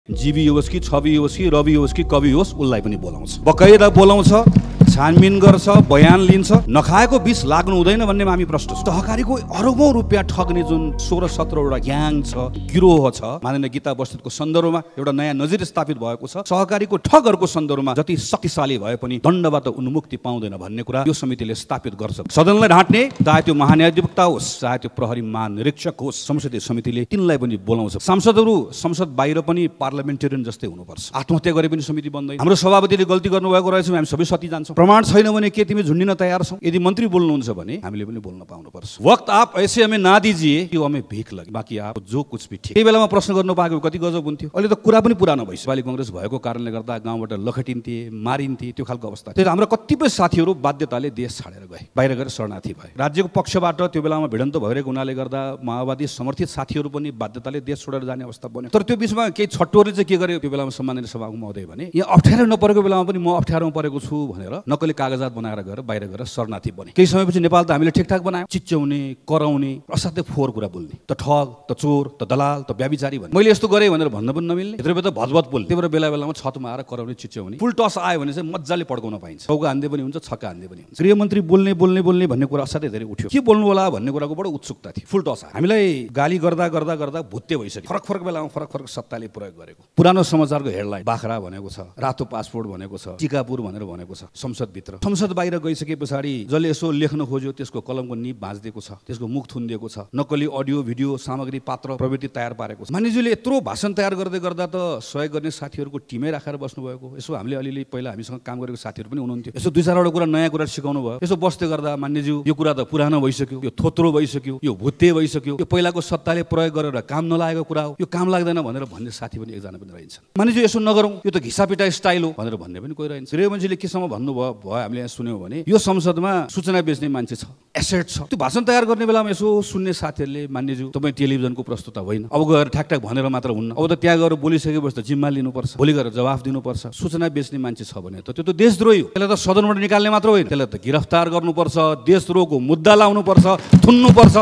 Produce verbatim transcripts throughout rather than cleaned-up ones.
जीवी होस् कि छवि होस् कि रवि होस् कि कवि होस् उसलाई पनि बोलाउँछ, बकाइदा बोलाउँछ, छानबिन गर्छ, बयान लिन्छ। नखाएको विष लाग्नु हुँदैन भन्नेमा हामी प्रष्ट छौँ। सहकारीको अरबौं रुपियाँ ठग्ने जुन सोह्र सत्रवटा ग्याङ छ, गिरोह छ, माननीय गीता बस्नेतको सन्दर्भमा एउटा नयाँ नजिर स्थापित भएको छ। सहकारीको ठगहरूको सन्दर्भमा जति शक्तिशाली भए पनि दण्डबाट उन्मुक्ति पाउँदैन भन्ने कुरा यो समितिले स्थापित गर्छ। सदनलाई ढाँट्ने चाहे त्यो महान्यायाधिवक्ता होस्, चाहे त्यो प्रहरी महानिरीक्षक होस्, संसदीय समितिले तिनलाई पनि बोलाउँछ। सांसदहरू संसद बाहिर पनि पार्लिमेन्टेरियन जस्तै हुनुपर्छ। आत्महत्या गरे पनि समिति बन्दैन। हाम्रो सभापतिले गल्ती गर्नुभएको रहेछ, हामी सबै सती जान्छौँ। प्रमाण छैन भने के तिमी झुन्डिन तयार छौ? यदि मन्त्री बोल्नुहुन्छ भने हामीले पनि बोल्न पाउनुपर्छ। वक्त आप ऐसे हमें ना दीजिए कि हमें भीख लगे, बाकी आप जो कुछ भी ठीक। त्यही बेलामा प्रश्न गर्नु पाएको कति गजब हुन्थ्यो। अहिले त कुरा पनि पुरानो भइसक्यो। नेपाली कांग्रेस भएको कारणले गर्दा गाउँबाट लखटिन्थे, मारिन्थे, त्यो खालको अवस्था। त्यही हाम्रो कतिपय साथीहरू बाध्यताले देश छाडेर गए, बाहिर गएर शरणार्थी भए। राज्यको पक्षबाट त्यो बेलामा भिडन्त भइरहेको हुनाले गर्दा माओवादी समर्थित साथीहरू पनि बाध्यताले देश छोडेर जाने अवस्था बन्यो। तर त्यो बिचमा केही छट्टोहरूले चाहिँ के गर्यो त्यो बेलामा सम्माननीय सभामुख महोदय भने यहाँ अप्ठ्यारो नपरेको बेलामा पनि म अप्ठ्यारोमा परेको छु भनेर नक्कली कागजात बनाएर गएर बाहिर गएर शरणार्थी बने। केही समयपछि नेपाल त हामीले ठिकठाक बनायौँ। चिच्याउने, कराउने, असाध्यै फोहोर कुरा बोल्ने, त ठग, त चोर, त दलाल, त व्याभिचारी भन्ने। मैले यस्तो गरेँ भनेर भन्न पनि नमिल्ने, भित्रभित्र भदभद बोल्ने। त्यही भएर बेला बेलामा छतमा आएर कराउने, चिच्याउने। फुल टस आयो भने चाहिँ मजाले पड्काउन पाइन्छ। चौका हान्दै पनि हुन्छ, छक्का हान्दै पनि हुन्छ। गृहमन्त्री बोल्ने बोल्ने बोल्ने भन्ने कुरा असाध्यै धेरै उठ्यो। के बोल्नु होला भन्ने कुराको बडो उत्सुकता थियो। फुल टस आयो। हामीलाई गाली गर्दा गर्दा गर्दा भुत्ते भइसक्यो। फरक फरक बेलामा फरक फरक सत्ताले प्रयोग गरेको। पुरानो समाचारको हेडलाइन बाख्रा भनेको छ, रातो पासपोर्ट भनेको छ, टिकापुर भनेर भनेको छ संसदभित्र। संसद बाहिर गइसके पछाडि जसले यसो लेख्न खोज्यो त्यसको कलमको निब भाँचिदिएको छ, त्यसको मुख थुनिदिएको छ, नक्कली अडियो भिडियो सामग्री पात्र प्रवृत्ति तयार पारेको छ। मानिसले यत्रो भाषण तयार गर्दै गर्दा त सहयोग गर्ने साथीहरूको टिमै राखेर बस्नुभएको। यसो हामीले अलिअलि पहिला हामीसँग काम गरेको साथीहरू पनि हुनुहुन्थ्यो। यसो दुई चारवटा कुरा नयाँ कुरा सिकाउनु भयो। यसो बस्दै गर्दा मान्यज्यू यो कुरा त पुरानो भइसक्यो, यो थोत्रो भइसक्यो, यो भुत्ते भइसक्यो, यो पहिलाको सत्ताले प्रयोग गरेर काम नलागेको कुरा हो, यो काम लाग्दैन भनेर भन्ने साथी पनि एकजना पनि रहन्छ। मानिसज्यू यसो नगरौँ, यो त घिसापिटा स्टाइल हो भनेर भन्ने पनि कोही रहन्छ। गृहमन्त्रीले केसम्म भन्नुभयो भयो हामीले यहाँ सुन्यौँ भने यो संसदमा सूचना बेच्ने मान्छे छ, एसेट छ। त्यो भाषण तयार गर्ने बेलामा यसो सुन्ने साथीहरूले मान्यज्यू तपाईँ टेलिभिजनको प्रस्तुता होइन, अब गएर ठ्याकठ्याक भनेर मात्र हुन्न, अब त त्यहाँ गएर बोलिसकेपछि त जिम्मा लिनुपर्छ, भोलि गएर जवाफ दिनुपर्छ। सूचना बेच्ने मान्छे छ भने त त्यो त देशद्रोही हो। त्यसलाई त सदनबाट निकाल्ने मात्र होइन, त्यसलाई त गिरफ्तार गर्नुपर्छ, देशद्रोहको मुद्दा लाउनुपर्छ, थुन्नुपर्छ।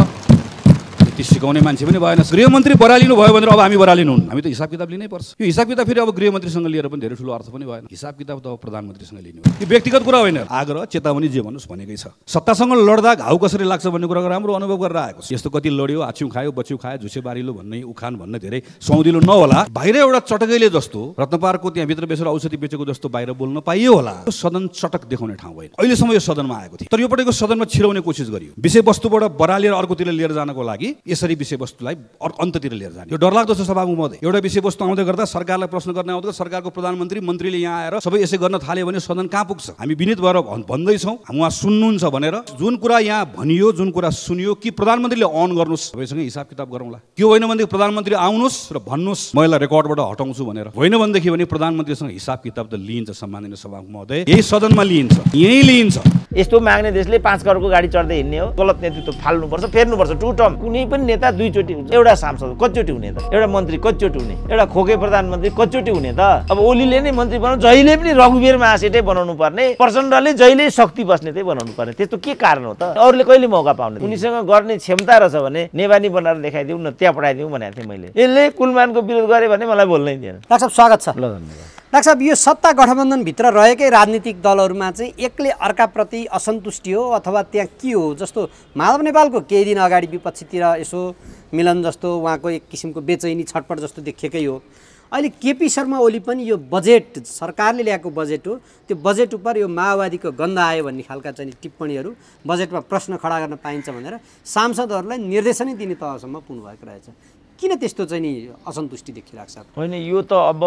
सिकाउने मान्छे पनि भएन। गृहमन्त्री बरालिनु भयो भनेर अब हामी बरालिनु हुन्, हामी त हिसाब किताब लिनै पर्छ। यो हिसाब किताब फेरि अब गृहमन्त्रीसँग लिएर पनि धेरै ठुलो अर्थ पनि भएन। हिसाब किताब त अब प्रधानमन्त्रीसँग लिने हो। यो व्यक्तिगत कुरा होइन, आग्रह चेतावनी जे भन्नुहोस् भनेकै छ। सत्तासँग लड्दा घाउ कसरी लाग्छ भन्ने कुराको राम्रो अनुभव गरेर आएको छ। यस्तो कति लड्यो, आछ्यु खायो, बच्यु खायो, झुसे बारिलो भन्ने, उखान भन्ने धेरै सौदिलो नहोला। बाहिर एउटा चटकैले जस्तो रत्नपारको त्यहाँ भित्र बेसेर औषधि बेचेको जस्तो बाहिर बोल्न पाइयो होला। यो सदन चटक देखाउने ठाउँ होइन। अहिलेसम्म यो सदनमा आएको थियो, तर यो पटकको सदनमा छिराउने कोसिस गरियो। विषयवस्तुबाट बरालेर अर्कोतिर लिएर जानको लागि यसरी विषयवस्तुलाई अन्ततिर लिएर जाने। यो डरलाग्दो छ सभामुख महोदय। एउटा विषयवस्तु आउँदै गर्दा सरकारलाई प्रश्न गर्ने आउँदा सरकारको प्रधानमन्त्री मन्त्रीले यहाँ आएर सबै यसै गर्न थाल्यो भने सदन कहाँ पुग्छ? हामी विनीत भएर भन्दैछौँ, उहाँ सुन्नुहुन्छ भनेर जुन कुरा यहाँ भनियो, जुन कुरा सुनियो कि प्रधानमन्त्रीले अन गर्नुहोस्, सबैसँग हिसाब किताब गरौँला। त्यो होइन भनेदेखि प्रधानमन्त्री आउनुहोस् र भन्नुहोस् म यसलाई रेकर्डबाट हटाउँछु भनेर। होइन भनेदेखि भने प्रधानमन्त्रीसँग हिसाब किताब त लिइन्छ सम्माननीय सभामुख महोदय, यही सदनमा लिइन्छ, यही लिइन्छ। यस्तो माग्ने देशले पाँच करोडको गाडी चढ्दै हिँड्ने हो? गलत नेतृत्व फाल्नुपर्छ, फेर्नुपर्छ। टु टर्म कुनै पनि नेता दुईचोटि हुन्छ। एउटा सांसद कतिचोटि हुने त? एउटा मन्त्री कतिचोटि हुने? एउटा खोके प्रधानमन्त्री कतिचोटि हुने त? अब ओलीले नै मन्त्री बनाउनु, जहिले पनि रघुवीर महासेठै बनाउनु पर्ने, प्रचण्डले जहिले शक्ति बस्ने चाहिँ बनाउनु पर्ने, त्यस्तो के कारण हो त? अरूले कहिले मौका पाउने? उनीसँग गर्ने क्षमता रहेछ भने नेवानी बनाएर देखाइदिउँ न, त्यहाँ पठाइदिउँ भनेको थिएँ मैले। यसले कुलमानको विरोध गरे भने मलाई बोल्नै दिएन। डाक्टर साहब स्वागत छ। ल धन्यवाद। डाक्टर साहब, यो सत्ता गठबन्धनभित्र रहेकै राजनीतिक दलहरूमा चाहिँ एक्लै अर्काप्रति असन्तुष्टि हो अथवा त्यहाँ के हो? जस्तो माधव नेपालको केही दिन अगाडि विपक्षीतिर यसो मिलन जस्तो उहाँको एक किसिमको बेचैनी छटपट जस्तो देखिएकै हो। अहिले केपी शर्मा ओली पनि यो बजेट सरकारले ल्याएको बजेट हो, त्यो बजेट उप यो माओवादीको गन्ध आयो भन्ने खालका चाहिँ टिप्पणीहरू, बजेटमा प्रश्न खडा गर्न पाइन्छ भनेर सांसदहरूलाई निर्देशनै दिने तहसम्म पुग्नुभएको रहेछ। किन त्यस्तो चाहिँ नि असन्तुष्टि देखिरहेको छ? होइन, यो त अब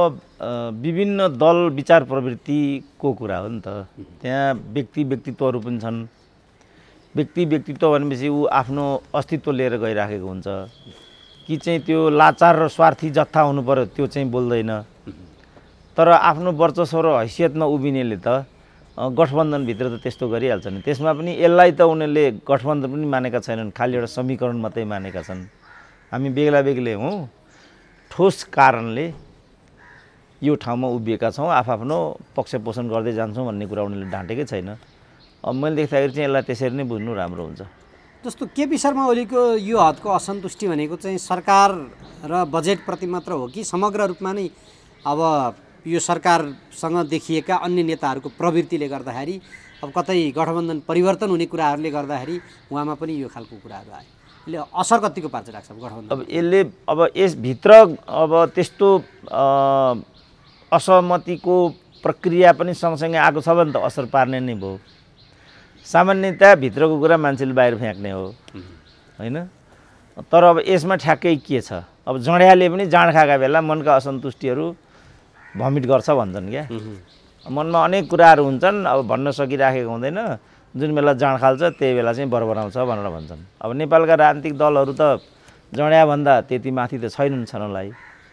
विभिन्न दल विचार प्रवृत्तिको कुरा हो नि त। त्यहाँ व्यक्ति व्यक्तित्वहरू पनि छन्। व्यक्ति व्यक्तित्व भनेपछि ऊ आफ्नो अस्तित्व लिएर गइराखेको हुन्छ कि चाहिँ त्यो लाचार र स्वार्थी जत्था हुनु पर्यो त्यो चाहिँ बोल्दैन। तर आफ्नो वर्चस्व र हैसियतमा उभिनेले त गठबन्धनभित्र त त्यस्तो गरिहाल्छ नि। त्यसमा पनि यसलाई त उनीहरूले गठबन्धन पनि मानेका छैनन्, खालि एउटा समीकरण मात्रै मानेका छन्। हामी बेग्ला बेग्लै हौँ, ठोस कारणले यो ठाउँमा उभिएका छौँ, आफआफ्नो पक्ष पोषण गर्दै जान्छौँ भन्ने कुरा उनीहरूले ढाँटेकै छैन। अब मैले देख्दाखेरि चाहिँ यसलाई त्यसरी नै बुझ्नु राम्रो हुन्छ। जस्तो केपी शर्मा ओलीको यो हदको असन्तुष्टि भनेको चाहिँ सरकार र बजेटप्रति मात्र हो कि समग्र रूपमा नै अब यो सरकारसँग देखिएका अन्य नेताहरूको प्रवृत्तिले गर्दाखेरि अब कतै गठबन्धन परिवर्तन हुने कुराहरूले गर्दाखेरि उहाँमा पनि यो खालको कुराहरू आयो। यसले असर कतिको पार्छ डाक्टर साहब गठबन्धन? अब यसले अब यसभित्र अब त्यस्तो असहमतिको प्रक्रिया पनि सँगसँगै आएको छ भने त असर पार्ने नै भयो। सामान्यतया भित्रको कुरा मान्छेले बाहिर फ्याँक्ने हो होइन। तर अब यसमा ठ्याक्कै के छ, अब जँड्याले पनि जाँड खाएका बेला मनका असन्तुष्टिहरू भमिट गर्छ भन्छन् क्या। मनमा अनेक कुराहरू हुन्छन्, अब भन्न सकिराखेको हुँदैन, जुन बेला जाँड खाल्छ त्यही बेला चाहिँ बरबराउँछ भनेर भन्छन्। अब नेपालका राजनीतिक दलहरू त जँड्याभन्दा त्यति माथि त छैनन् छनलाई।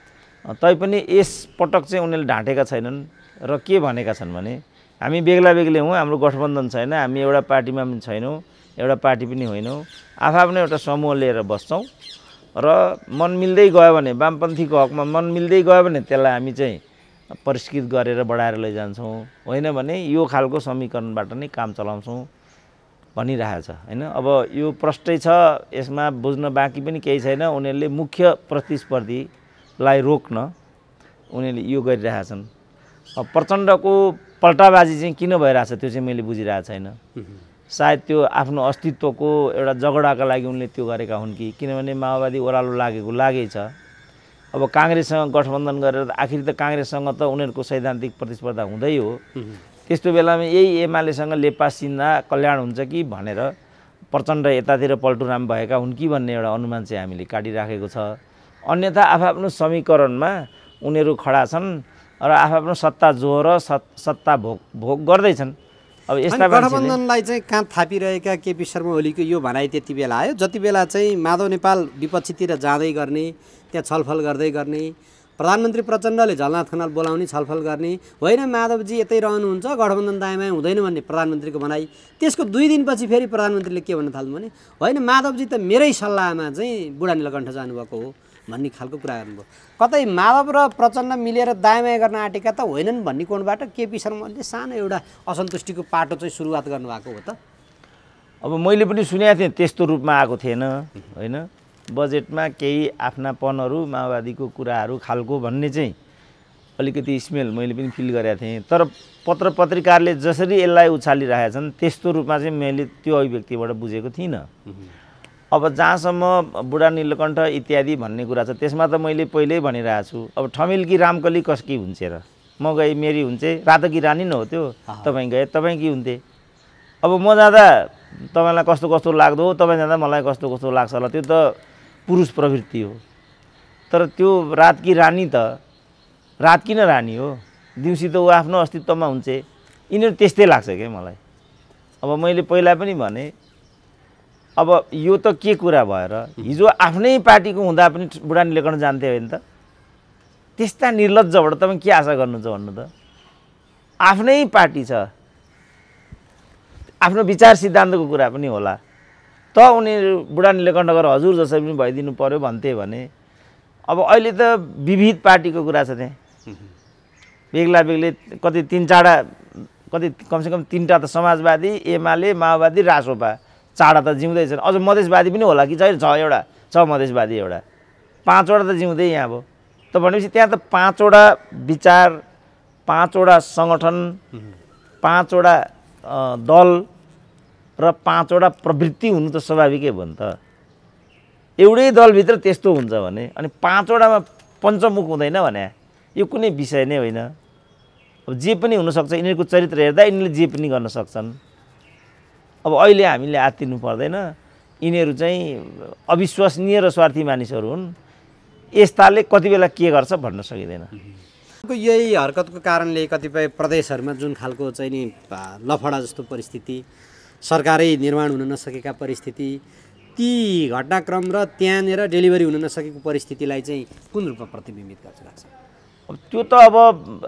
तैपनि यस पटक चाहिँ उनीहरूले ढाँटेका छैनन् र के भनेका छन् भने हामी बेग्ला बेग्लै हौँ, हाम्रो गठबन्धन छैन, हामी एउटा पार्टीमा पनि छैनौँ, एउटा पार्टी पनि होइनौँ, आफआफ्नो एउटा समूह लिएर बस्छौँ र मन मिल्दै गयो भने वामपन्थीको हकमा मन मिल्दै गयो भने त्यसलाई हामी चाहिँ परिष्कृत गरेर बढाएर लैजान्छौँ, होइन भने यो खालको समीकरणबाट नै काम चलाउँछौँ भनिरहेछ होइन। अब यो प्रष्टै छ, यसमा बुझ्न बाँकी पनि केही छैन। उनीहरूले मुख्य प्रतिस्पर्धीलाई रोक्न उनीहरूले यो गरिरहेछन्। अब प्रचण्डको पल्टाबाजी चाहिँ किन भइरहेछ त्यो चाहिँ मैले बुझिरहेको छैन। सायद त्यो आफ्नो अस्तित्वको एउटा झगडाका लागि उनले त्यो गरेका हुन् कि, किनभने माओवादी ओह्रालो लागेको लागै छ। अब काङ्ग्रेससँग गठबन्धन गरेर आखिर त काङ्ग्रेससँग त उनीहरूको सैद्धान्तिक प्रतिस्पर्धा हुँदै हो। त्यस्तो बेलामा यही एमालेसँग लेपा सिन्धा कल्याण हुन्छ कि भनेर प्रचण्ड यतातिर पल्टुराम भएका हुन् कि भन्ने एउटा अनुमान चाहिँ हामीले काटिराखेको छ। अन्यथा आफआफ्नो समीकरणमा उनीहरू खडा छन् र आफआफ्नो सत्ता जोहोर सत्ता भोग भोग गर्दैछन्। अब यस्ता गठबन्धनलाई चाहिँ काँध थापिरहेका केपी शर्मा ओलीको यो भनाइ त्यति बेला आयो जति बेला चाहिँ माधव नेपाल विपक्षीतिर जाँदै गर्ने, त्यहाँ छलफल गर्दै गर्ने, प्रधानमन्त्री प्रचण्डले झलनाथ खनाल बोलाउने, छलफल गर्ने, होइन माधवजी यतै रहनुहुन्छ गठबन्धन दायाँमा हुँदैन भन्ने प्रधानमन्त्रीको भनाइ। त्यसको दुई दिनपछि फेरि प्रधानमन्त्रीले के भन्न थाल्नु भने होइन माधवजी त मेरै सल्लाहमा चाहिँ बुढा नीलकण्ठ जानुभएको हो भन्ने खालको कुरा गर्नुभयो। कतै माधव र प्रचण्ड मिलेर दायाँबायाँ गर्न आँटेका त होइनन् भन्ने कोणबाट केपी शर्माले सानो एउटा असन्तुष्टिको पाटो चाहिँ सुरुवात गर्नुभएको हो त। अब मैले पनि सुनेको थिएँ त्यस्तो रूपमा आएको थिएन होइन। बजेटमा केही आफ्नापनहरू माओवादीको कुराहरू खालको भन्ने चाहिँ अलिकति स्मेल मैले पनि फिल गरेको थिएँ। तर पत्र पत्रिकाले जसरी यसलाई उछालिरहेका छन् त्यस्तो रूपमा चाहिँ मैले त्यो अभिव्यक्तिबाट बुझेको थिइनँ। अब जहाँसम्म बुढा नीलकण्ठ इत्यादि भन्ने कुरा छ त्यसमा त मैले पहिल्यै भनिरहेको छु। अब ठमेलकी रामकली कसकी हुन्छ र, म गएँ मेरी हुन्छ, रातकी रानी न हो त्यो, तपाईँ गए तपाईँ कि हुन्थे। अब म जाँदा तपाईँलाई कस्तो कस्तो लाग्दो हो, तपाईँ जाँदा मलाई कस्तो कस्तो लाग्छ होला, त्यो त पुरुष प्रवृत्ति हो। तर त्यो रातकी रानी त रात किन रानी हो, दिउँसी त ऊ आफ्नो अस्तित्वमा हुन्छ। यिनीहरू त्यस्तै लाग्छ क्या मलाई। अब मैले पहिला पनि भने अब यो त के कुरा भएर हिजो आफ्नै पार्टीको हुँदा पनि बुढा नीलकण्ठ जान्थे होइन त। त्यस्ता निर्लज्जबाट तपाईँ के आशा गर्नुहुन्छ भन्नु त। आफ्नै पार्टी छ, आफ्नो विचार सिद्धान्तको कुरा पनि होला त उनीहरू बुढा नीलकण्ठ गरेर हजुर जसरी पनि भइदिनु पर्यो भन्थे भने। अब अहिले त विविध पार्टीको कुरा छ त्यहाँ, बेग्ला बेग्लै कति तिन चारवटा कति कमसेकम तिनवटा त समाजवादी, एमाले, माओवादी, रासोपा, चारवटा त जिउँदैछन्। अझ मधेसवादी पनि होला कि छैन, छ एउटा छ मधेसवादी, एउटा पाँचवटा त जिउँदै यहाँ अब त भनेपछि त्यहाँ त पाँचवटा विचार, पाँचवटा सङ्गठन, पाँचवटा दल र पाँचवटा प्रवृत्ति हुनु त स्वाभाविकै भयो नि त। एउटै दलभित्र त्यस्तो हुन्छ भने अनि पाँचवटामा पञ्चमुख हुँदैन भने यो कुनै विषय नै होइन। अब जे पनि हुनसक्छ, यिनीहरूको चरित्र हेर्दा यिनीहरूले जे पनि गर्न सक्छन्। अब अहिले हामीले आत्तिनु पर्दैन, यिनीहरू चाहिँ अविश्वसनीय र स्वार्थी मानिसहरू हुन्। यस्ताले कति बेला के गर्छ भन्न सकिँदैन। यही हरकतको कारणले कतिपय प्रदेशहरूमा जुन खालको चाहिँ नि लफडा जस्तो परिस्थिति, सरकारै निर्माण हुन नसकेका परिस्थिति, ती घटनाक्रम र त्यहाँनिर डेलिभरी हुन नसकेको परिस्थितिलाई चाहिँ कुन रूपमा प्रतिबिम्बित गर्छ लाग्छ? अब त्यो त अब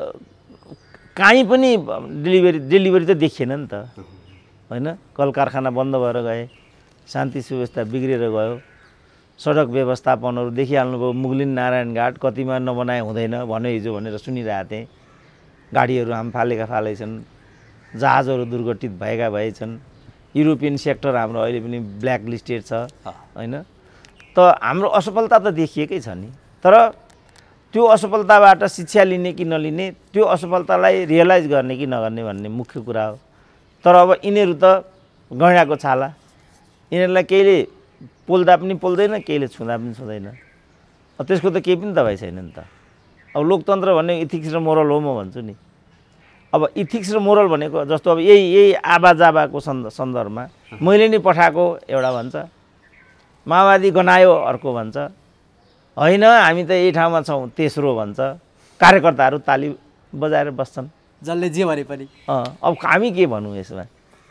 काहीँ पनि डेलिभरी डेलिभरी त देखिएन नि त होइन। कल कारखाना बन्द भएर गए, शान्ति सुव्यवस्था बिग्रेर गयो, सडक व्यवस्थापनहरू देखिहाल्नुभयो। मुगलिन नारायण घाट कतिमा नबनाए हुँदैन भन्यो हिजो भनेर सुनिरहेको थिएँ। गाडीहरू हाम फालेका फाले छन्, जहाजहरू दुर्घटित भएका भएछन्। युरोपियन सेक्टर हाम्रो अहिले पनि ब्ल्याक लिस्टेड छ होइन। त हाम्रो असफलता त देखिएकै छ नि। तर त्यो असफलताबाट शिक्षा लिने कि नलिने, त्यो असफलतालाई रियलाइज गर्ने कि नगर्ने भन्ने मुख्य कुरा हो। तर अब यिनीहरू त गैँडाको छाला, यिनीहरूलाई केहीले पोल्दा पनि पोल्दैन, केहीले छुँदा पनि छुँदैन। त्यसको त केही पनि दबाई छैन नि त। अब लोकतन्त्र भन्ने इथिक्स र मोरल हो म भन्छु नि। अब इथिक्स र मोरल भनेको जस्तो अब यही यही आवाजाबाको सन्दर्भमा मैले नि पठाएको एउटा भन्छ, माओवादी गनायो अर्को भन्छ, होइन हामी त यही ठाउँमा छौँ तेस्रो भन्छ, कार्यकर्ताहरू ताली बजाएर बस्छन्, जसले जे भने पनि। अँ अब हामी के भनौँ यसमा?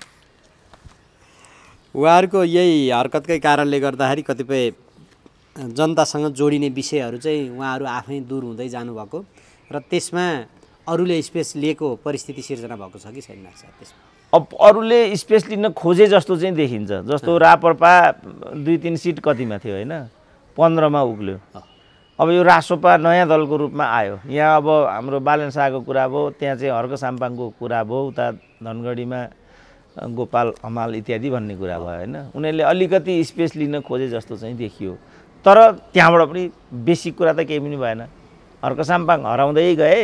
उहाँहरूको यही हरकतकै कारणले गर्दाखेरि कतिपय जनतासँग जोडिने विषयहरू चाहिँ उहाँहरू आफै दूर हुँदै जानुभएको र त्यसमा अरूले स्पेस लिएको परिस्थिति सिर्जना भएको छ कि छैन लाग्छ त्यसमा? अब अरूले स्पेस लिन खोजे जस्तो चाहिँ देखिन्छ। जस्तो राप्रपा दुई तिन सिट कतिमा थियो होइन, पन्ध्रमा उक्ल्यो। अब यो रासोपा नयाँ दलको रूपमा आयो। यहाँ अब हाम्रो बालन शाहको कुरा भयो, त्यहाँ चाहिँ हर्क साम्पाङको कुरा भयो, उता धनगढीमा गोपाल हमाल इत्यादि भन्ने कुरा भयो होइन। उनीहरूले अलिकति स्पेस लिन खोजे जस्तो चाहिँ देखियो। तर त्यहाँबाट पनि बेसिक कुरा त केही पनि भएन। हर्क साम्पाङ हराउँदै गए।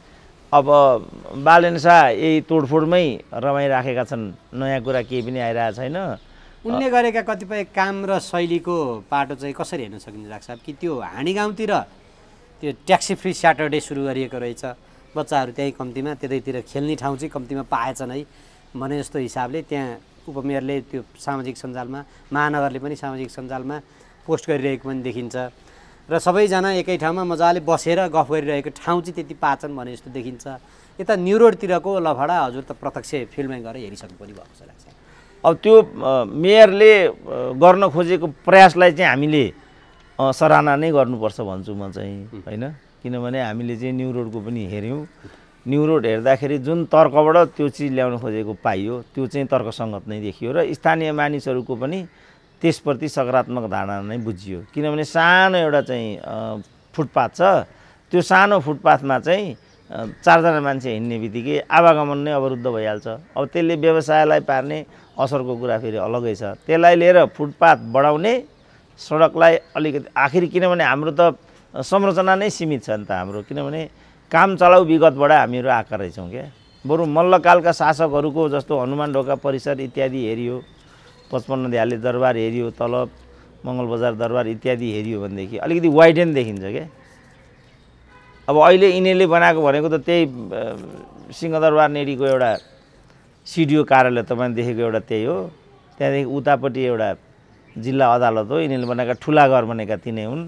अब बालन शाह यही तोडफोडमै रमाइराखेका छन्, नयाँ कुरा केही पनि आइरहेको छैन। उनले गरेका कतिपय काम र शैलीको पाटो चाहिँ कसरी हेर्न सकिन्छ लाग्छ कि त्यो हाँडी गाउँतिर त्यो ट्याक्सी फ्री स्याटरडे सुरु गरिएको रहेछ, बच्चाहरू त्यहीँ कम्तीमा त्यतैतिर खेल्ने ठाउँ चाहिँ कम्तीमा पाएछन् है भने जस्तो हिसाबले त्यहाँ उपमेयरले त्यो सामाजिक सञ्जालमा, महानगरले पनि सामाजिक सञ्जालमा पोस्ट गरिरहेको पनि देखिन्छ र सबैजना एकै ठाउँमा मजाले बसेर गफ गरिरहेको ठाउँ चाहिँ त्यति पाछन् भने जस्तो देखिन्छ। यता न्यु रोडतिरको लफडा हजुर त प्रत्यक्ष फिल्डमै गएर हेरिसक्नु पनि भएको छ लाग्छ। अब त्यो मेयरले गर्न खोजेको प्रयासलाई चाहिँ हामीले सराहना नै गर्नुपर्छ भन्छु म चाहिँ होइन। किनभने हामीले चाहिँ न्यु रोडको पनि हेऱ्यौँ। न्यु रोड हेर्दाखेरि जुन तर्कबाट त्यो चिज ल्याउन खोजेको पाइयो त्यो चाहिँ तर्कसङ्गत नै देखियो र स्थानीय मानिसहरूको पनि त्यसप्रति सकारात्मक धारणा नै बुझियो। किनभने सानो एउटा चाहिँ फुटपाथ छ, त्यो सानो फुटपाथमा चाहिँ चारजना मान्छे हिँड्ने बित्तिकै आवागमन नै अवरुद्ध भइहाल्छ। अब त्यसले व्यवसायलाई पार्ने असरको कुरा फेरि अलगै छ। त्यसलाई लिएर फुटपाथ बढाउने, सडकलाई अलिकति आखिर किनभने हाम्रो त संरचना नै सीमित छ नि त हाम्रो, किनभने काम चलाउ विगतबाट हामीहरू आएका रहेछौँ क्या। बरु मल्लकालका शासकहरूको जस्तो हनुमान ढोका परिसर इत्यादि हेरियो, पचपन्न दयाले दरबार हेरियो, तल मङ्गलबजार दरबार इत्यादि हेरियो भनेदेखि अलिकति वाइडेन देखिन्छ क्या। अब अहिले यिनीहरूले बनाएको भनेको त त्यही सिंहदरबार नेडीको एउटा सिडिओ कार्यालय तपाईँले देखेको एउटा त्यही हो। त्यहाँदेखि उतापट्टि एउटा जिल्ला अदालत हो। यिनीहरूले बनाएका ठुला घर बनेका तिनै हुन्।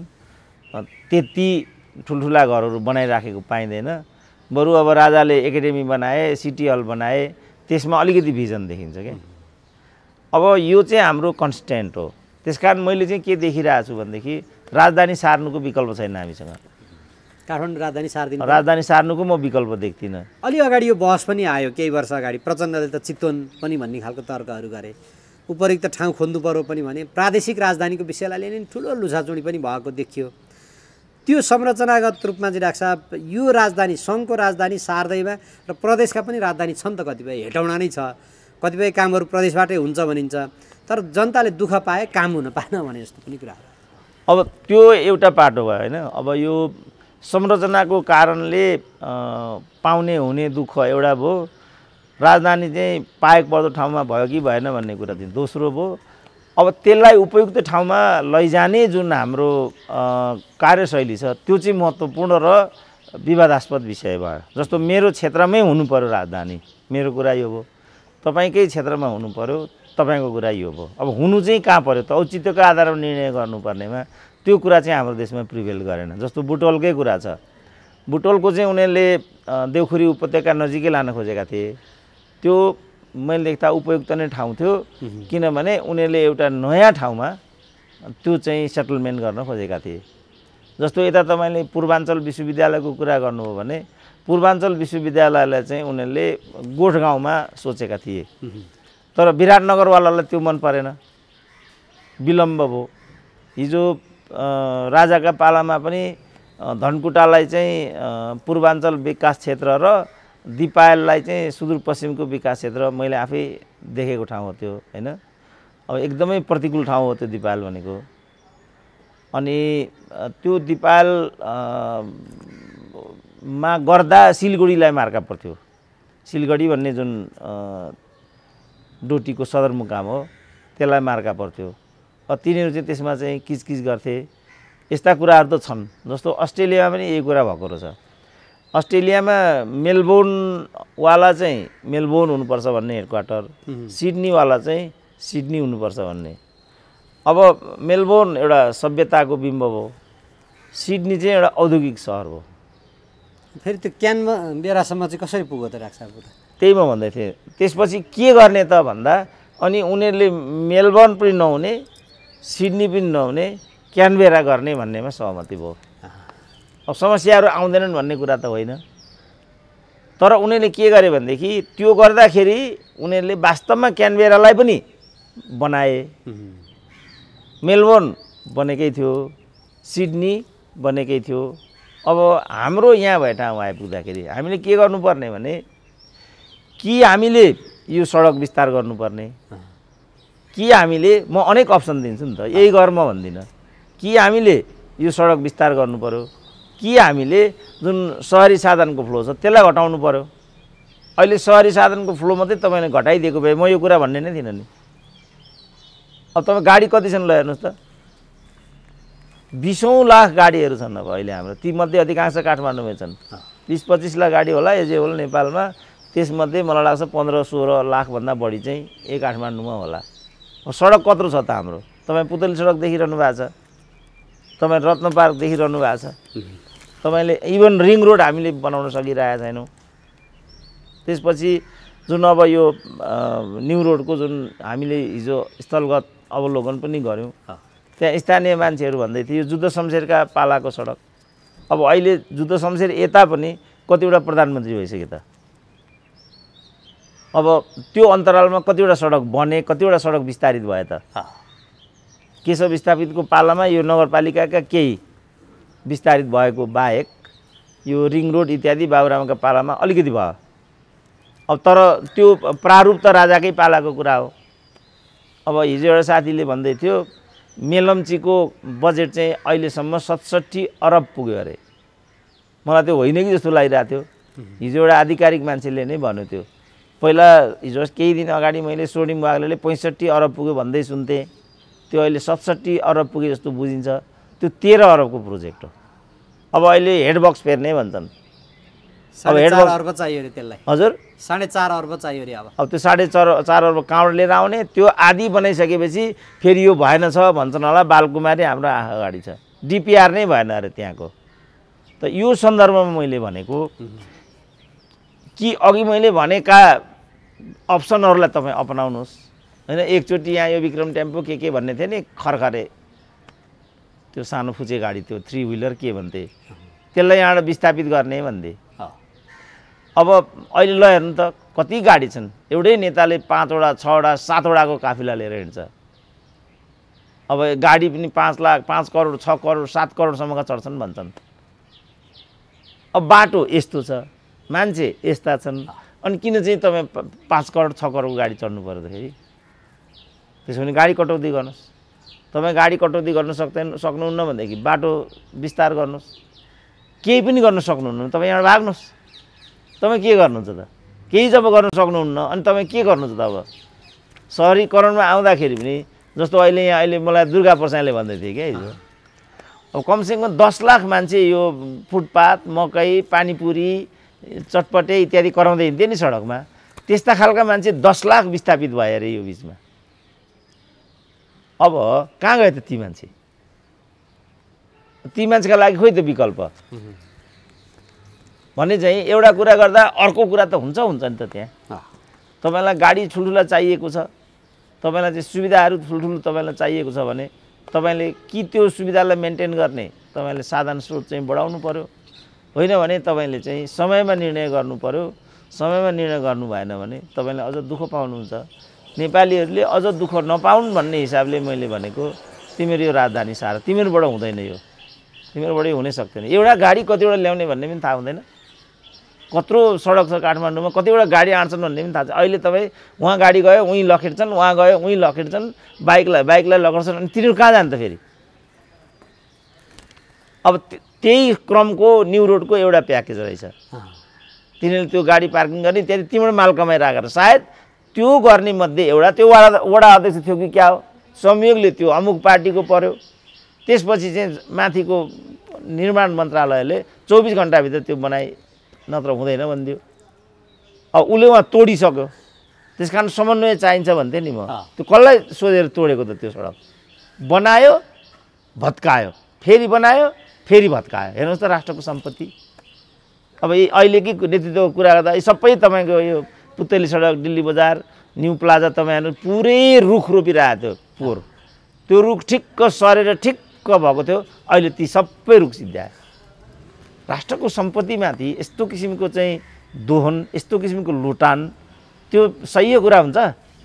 त्यति ठुल्ठुला घरहरू बनाइराखेको पाइँदैन। बरु अब राजाले एकाडेमी बनाए, सिटी हल बनाए, त्यसमा अलिकति भिजन देखिन्छ क्या। अब यो चाहिँ हाम्रो कन्स्टेन्ट हो। त्यसकारण मैले चाहिँ के देखिरहेको छु भनेदेखि राजधानी सार्नुको विकल्प छैन हामीसँग। काठमाडौँ राजधानी सार्दिनु राजधानी सार्नुको म विकल्प देख्दिनँ। अलि अगाडि यो बहस पनि आयो केही वर्ष अगाडि, प्रचण्डले त चितवन पनि भन्ने खालको तर्कहरू गरे, उपरिक्त ठाउँ खोज्नु पर्यो पनि भने, प्रादेशिक राजधानीको विषयलाई लिने ठुलो लुछाचुडी पनि भएको देखियो। त्यो संरचनागत रूपमा चाहिँ डाक्टर साहब यो राजधानी सङ्घको राजधानी सार्दैमा र प्रदेशका पनि राजधानी छन् त, कतिपय हेटौँडा नै छ, कतिपय कामहरू प्रदेशबाटै हुन्छ भनिन्छ, तर जनताले दुःख पाए काम हुन पाएन भने जस्तो पनि कुरा हो। अब त्यो एउटा पाटो भयो होइन। अब यो संरचनाको कारणले पाउने हुने दुःख एउटा भयो, राजधानी चाहिँ पाएको पर्दो ठाउँमा भयो कि भएन भन्ने कुरा चाहिँ दोस्रो भयो। अब त्यसलाई उपयुक्त ठाउँमा लैजाने जुन हाम्रो कार्यशैली छ त्यो चाहिँ महत्त्वपूर्ण र विवादास्पद विषय भयो। जस्तो मेरो क्षेत्रमै हुनु पर्यो राजधानी, मेरो कुरा यो भयो। तपाईँकै क्षेत्रमा हुनु पर्यो, तपाईँको कुरा यो भयो। अब हुनु चाहिँ कहाँ पर्यो त, औचित्यको आधारमा निर्णय गर्नुपर्नेमा त्यो कुरा चाहिँ हाम्रो देशमा प्रिभेल गरेन। जस्तो बुटवलकै कुरा छ, बुटवलको चाहिँ उनीहरूले देउखुरी उपत्यका नजिकै लान खोजेका थिए। त्यो मैले देख्दा उपयुक्त नै ठाउँ थियो, किनभने उनीहरूले एउटा नयाँ ठाउँमा त्यो चाहिँ सेटलमेन्ट गर्न खोजेका थिए। जस्तो यता तपाईँले पूर्वाञ्चल विश्वविद्यालयको कुरा गर्नुभयो भने पूर्वाञ्चल विश्वविद्यालयलाई चाहिँ उनीहरूले गोठगाउँमा सोचेका थिए, तर विराटनगरवालालाई त्यो मन परेन, विलम्ब भयो। हिजो राजाका पालामा पनि धनकुटालाई चाहिँ पूर्वाञ्चल विकास क्षेत्र र दिपायललाई चाहिँ सुदूरपश्चिमको विकास क्षेत्र मैले आफै देखेको ठाउँ हो त्यो होइन। अब एकदमै प्रतिकूल ठाउँ हो त्यो दिपायल भनेको। अनि त्यो दिपाल मा गर्दा सिलगढीलाई मार्का पर्थ्यो। सिलगढी भन्ने जुन डोटीको सदरमुकाम हो त्यसलाई मार्का पर्थ्यो। तिनीहरू चाहिँ त्यसमा चाहिँ किचकिच गर्थे। यस्ता कुराहरू त छन्। जस्तो अस्ट्रेलियामा पनि यही कुरा भएको रहेछ। अस्ट्रेलियामा मेलबोर्नवाला चाहिँ मेलबोर्न हुनुपर्छ भन्ने हेडक्वार्टर, सिडनीवाला चाहिँ सिडनी हुनुपर्छ भन्ने। अब मेलबोर्न एउटा सभ्यताको बिम्ब हो, सिडनी चाहिँ एउटा औद्योगिक सहर हो। फेरि त्यो क्यानबेरासम्म चाहिँ कसरी पुग्यो त डाक्टर साहब? त्यही म भन्दै थिएँ। त्यसपछि के गर्ने त भन्दा अनि उनीहरूले मेलबोर्न पनि नहुने, सिडनी पनि नहुने, क्यानबेरा गर्ने भन्नेमा सहमति भयो। अब समस्याहरू आउँदैनन् भन्ने कुरा त होइन, तर उनीहरूले के गरे भनेदेखि त्यो गर्दाखेरि उनीहरूले वास्तवमा क्यानबेरालाई पनि बनाए। मेलबोर्न बनेकै थियो, सिडनी बनेकै थियो। अब हाम्रो यहाँ भए ठाउँ आइपुग्दाखेरि हामीले के गर्नुपर्ने भने कि हामीले यो सडक विस्तार गर्नुपर्ने, कि हामीले म अनेक अप्सन दिन्छु नि त, यही गर म भन्दिनँ, कि हामीले यो सडक विस्तार गर्नु पर्यो, कि हामीले जुन सहरी साधनको फ्लो छ त्यसलाई घटाउनु पर्यो। अहिले सहरी साधनको फ्लो मात्रै तपाईँले घटाइदिएको भए म यो कुरा भन्ने नै थिइनँ नि। अब तपाईँ गाडी कति छन् ल हेर्नुहोस् त, बिसौँ लाख गाडीहरू छन् अब अहिले हाम्रो। तीमध्ये अधिकांश काठमाडौँमै छन्। बिस पच्चिस लाख गाडी होला एजे होल नेपालमा, त्यसमध्ये मलाई लाग्छ पन्ध्र सोह्र लाखभन्दा बढी चाहिँ यही काठमाडौँमा होला। सडक कत्रो छ त हाम्रो? तपाईँ पुतली सडक देखिरहनु भएको छ, तपाईँ रत्न पार्क देखिरहनु भएको छ, तपाईँले इभन रिङ रोड हामीले बनाउन सकिरहेका छैनौँ। त्यसपछि जुन अब यो न्यु रोडको जुन हामीले हिजो स्थलगत अवलोकन पनि गऱ्यौँ, त्यहाँ स्थानीय मान्छेहरू भन्दै थियो यो जुद्ध शमशेरका पालाको सडक। अब अहिले जुद्ध शमशेर यता पनि कतिवटा प्रधानमन्त्री भइसक्यो त। अब त्यो अन्तरालमा कतिवटा सडक बने, कतिवटा सडक विस्तारित भयो त। केशव विस्थापितको पालामा यो नगरपालिकाका केही विस्तारित भएको बाहेक यो रिङ रोड इत्यादि बाबुरामका पालामा अलिकति भयो। अब तर त्यो प्रारूप त राजाकै पालाको कुरा हो। अब हिजो एउटा साथीले भन्दै थियो मेलम्चीको बजेट चाहिँ अहिलेसम्म सतसट्ठी अरब पुग्यो अरे। मलाई त्यो होइन कि जस्तो लागिरहेको थियो। हिजो एउटा आधिकारिक मान्छेले नै भन्यो त्यो। पहिला हिजो केही दिन अगाडि मैले स्वर्णिम वाग्लेले पैँसट्ठी अरब पुग्यो भन्दै सुन्थेँ, त्यो अहिले सतसट्ठी अरब पुगे जस्तो बुझिन्छ। त्यो तेह्र अरबको प्रोजेक्ट हो। अब अहिले हेडबक्स फेर्ने भन्छन्। अब हेडबक्स अर्ब चाहियो अरे त्यसलाई। हजुर साढे चार अर्ब चाहियो अरे। अब अब त्यो साढे चार चार अर्ब कहाँबाट लिएर आउने? त्यो आधी बनाइसकेपछि फेरि यो भएन छ भन्छन् होला। बालकुमारी हाम्रो अगाडि छ, डिपिआर नै भएन अरे त्यहाँको। त यो सन्दर्भमा मैले भनेको कि अघि मैले भनेका अप्सनहरूलाई तपाईँ अपनाउनुहोस् होइन। एकचोटि यहाँ यो विक्रम टेम्पो के के भन्ने थियो नि, खरखरे त्यो सानो फुचे गाडी, त्यो थ्री व्हिलर के भन्थे, त्यसलाई यहाँबाट विस्थापित गर्ने भन्थे। अब अहिले ल हेर्नु त कति गाडी छन्। एउटै नेताले पाँचवटा छवटा सातवटाको काफिला लिएर हिँड्छ। अब गाडी पनि पाँच लाख पाँच करोड छ करोड सात करोडसम्मका चढ्छन् भन्छन्। अब बाटो यस्तो छ, मान्छे यस्ता छन्, अनि किन चाहिँ तपाईँ पाँच करोड छ करोडको गाडी चढ्नु पर्यो त फेरि? त्यसो भने गाडी कटौती गर्नुहोस्। तपाईँ गाडी कटौती गर्न सक्दैन सक्नुहुन्न भनेदेखि बाटो विस्तार गर्नुहोस्। केही पनि गर्न सक्नुहुन्न तपाईँ यहाँबाट भाग्नुहोस्। तपाईँ के गर्नुहुन्छ त? केही जब गर्न सक्नुहुन्न अनि तपाईँ के गर्नुहुन्छ त? अब सहरीकरणमा आउँदाखेरि पनि जस्तो अहिले यहाँ अहिले मलाई दुर्गा प्रसादले भन्दै थिए क्या हिजो, अब कमसेकम दस लाख मान्छे यो फुटपाथ मकै पानीपुरी चटपटे इत्यादि कराउँदै हिँड्थ्यो नि सडकमा। त्यस्ता खालका मान्छे दस लाख विस्थापित भयो अरे यो बिचमा। अब कहाँ गयो त ती मान्छे? ती मान्छेका लागि खोइ त विकल्प भने चाहिँ एउटा कुरा गर्दा अर्को कुरा त हुन्छ हुन्छ नि त। त्यहाँ तपाईँलाई गाडी ठुल्ठुला चाहिएको छ, तपाईँलाई चाहिँ सुविधाहरू ठुल्ठुलो तपाईँलाई चाहिएको छ भने तपाईँले कि त्यो सुविधालाई मेन्टेन गर्ने तपाईँले साधन स्रोत चाहिँ बढाउनु पर्यो। होइन भने तपाईँले चाहिँ समयमा निर्णय गर्नु पर्यो। समयमा निर्णय गर्नु भएन भने तपाईँले अझ दुःख पाउनुहुन्छ। नेपालीहरूले अझ दुःख नपाउन् भन्ने हिसाबले मैले भनेको तिमीहरू यो राजधानी सार तिमीहरूबाट हुँदैन, यो तिमीहरूबाटै हुनै सक्दैन। एउटा गाडी कतिवटा ल्याउने भन्ने पनि थाहा हुँदैन। कत्रो सडक छ काठमाडौँमा, कतिवटा गाडी आँट्छन् भन्ने पनि थाहा छ। अहिले तपाईँ उहाँ गाडी गयो उहीँ लखेट्छन्, उहाँ गयो उहीँ लखेट्छन्, बाइकलाई बाइकलाई लखेट्छन्, अनि तिनीहरू कहाँ जान्छ फेरि? अब त्यही क्रमको न्यु रोडको एउटा प्याकेज रहेछ। तिनीहरूले त्यो गाडी पार्किङ गर्ने त्यहाँदेखि तिमीबाट माल कमाइराखेर सायद त्यो गर्ने मध्ये एउटा त्यो वडा वडा अध्यक्ष थियो कि क्या हो, संयोगले त्यो अमुक पार्टीको पर्यो। त्यसपछि चाहिँ माथिको निर्माण मन्त्रालयले चौबिस घन्टाभित्र त्यो बनाइ नत्र हुँदैन भनिदियो। अब उसले उहाँ तोडिसक्यो, त्यस कारण समन्वय चाहिन्छ भन्थेँ नि म। त्यो कसलाई सोधेर तोडेको त त्यो सडक? बनायो भत्कायो, फेरि बनायो फेरि भत्कायो। हेर्नुहोस् त राष्ट्रको सम्पत्ति। अब यी अहिलेकै नेतृत्वको कुरा गर्दा यी सबै तपाईँको यो पुत्तेली सडक, दिल्ली बजार, न्यू प्लाजा तपाईँहरू पुरै रुख रोपिरहेको थियो पोहोर। त्यो रुख ठिक्क सरेर ठिक्क भएको थियो, अहिले ती सबै रुख सिद्ध्यायो। राष्ट्रको सम्पत्तिमाथि यस्तो किसिमको चाहिँ दोहन, यस्तो किसिमको लुटान, त्यो सही कुरा हुन्छ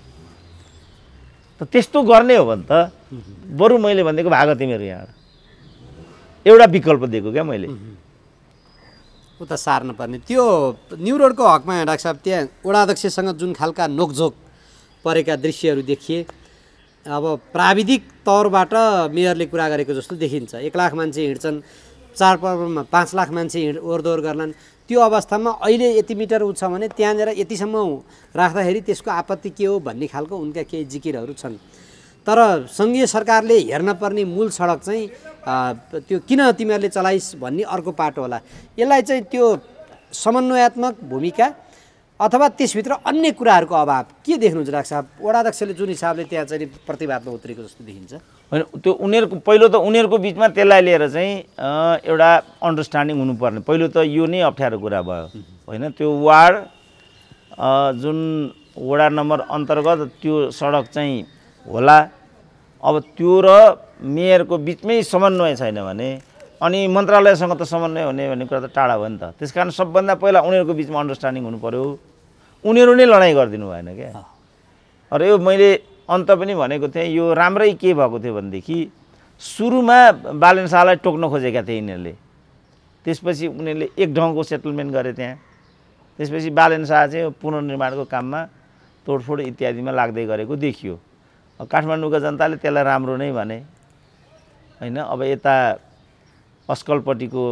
त? त्यस्तो गर्ने हो भने त बरु मैले भनेको भाग तिमीहरू यहाँ एउटा विकल्प दिएको क्या मैले। उता सार्न पर्ने त्यो न्यु रोडको हकमा डाक्टर साहब, त्यहाँ वडा अध्यक्षसँग जुन खालका नोकझोक परेका दृश्यहरू देखिए, अब प्राविधिक तौरबाट मेयरले कुरा गरेको जस्तो देखिन्छ। एक लाख मान्छे हिँड्छन्, चाडपर्वमा पाँच लाख मान्छे हिँड ओहोरदोहोर गर्लान्। त्यो अवस्थामा अहिले यति मिटर उ छ भने त्यहाँनिर यतिसम्म राख्दाखेरि त्यसको आपत्ति के हो भन्ने खालको उनका केही जिकिरहरू छन्। तर सङ्घीय सरकारले हेर्न पर्ने मूल सडक चाहिँ त्यो किन तिमीहरूले चलाइस् भन्ने अर्को पाटो होला। यसलाई चाहिँ त्यो समन्वयात्मक भूमिका अथवा त्यसभित्र अन्य कुराहरूको अभाव के देख्नुहुन्छ डाक्टर साहब? वडाध्यक्षले जुन हिसाबले त्यहाँ चाहिँ प्रतिवादमा उत्रेको जस्तो देखिन्छ। होइन, त्यो उनीहरूको पहिलो त उनीहरूको बिचमा त्यसलाई लिएर चाहिँ एउटा अन्डरस्ट्यान्डिङ हुनुपर्ने। पहिलो त यो नै अप्ठ्यारो कुरा भयो होइन। त्यो वार्ड जुन वडा नम्बर अन्तर्गत त्यो सडक चाहिँ होला, अब त्यो र मेयरको बिचमै समन्वय छैन भने अनि मन्त्रालयसँग त समन्वय हुने भन्ने कुरा त टाढा भयो नि त। त्यस कारण सबभन्दा पहिला उनीहरूको बिचमा अन्डरस्ट्यान्डिङ हुनु पऱ्यो। उनीहरू नै लडाइँ गरिदिनु भएन क्या। र यो मैले अन्त पनि भनेको थिएँ, यो राम्रै के भएको थियो भनेदेखि सुरुमा बालन शाहलाई टोक्न खोजेका थिए यिनीहरूले, त्यसपछि उनीहरूले एक ढङ्गको सेटलमेन्ट गरे त्यहाँ। त्यसपछि बालन शाह चाहिँ पुनर्निर्माणको काममा तोडफोड इत्यादिमा लाग्दै गरेको देखियो। काठमाडौँका जनताले त्यसलाई राम्रो नै भने होइन। अब यता अस्कलपट्टिको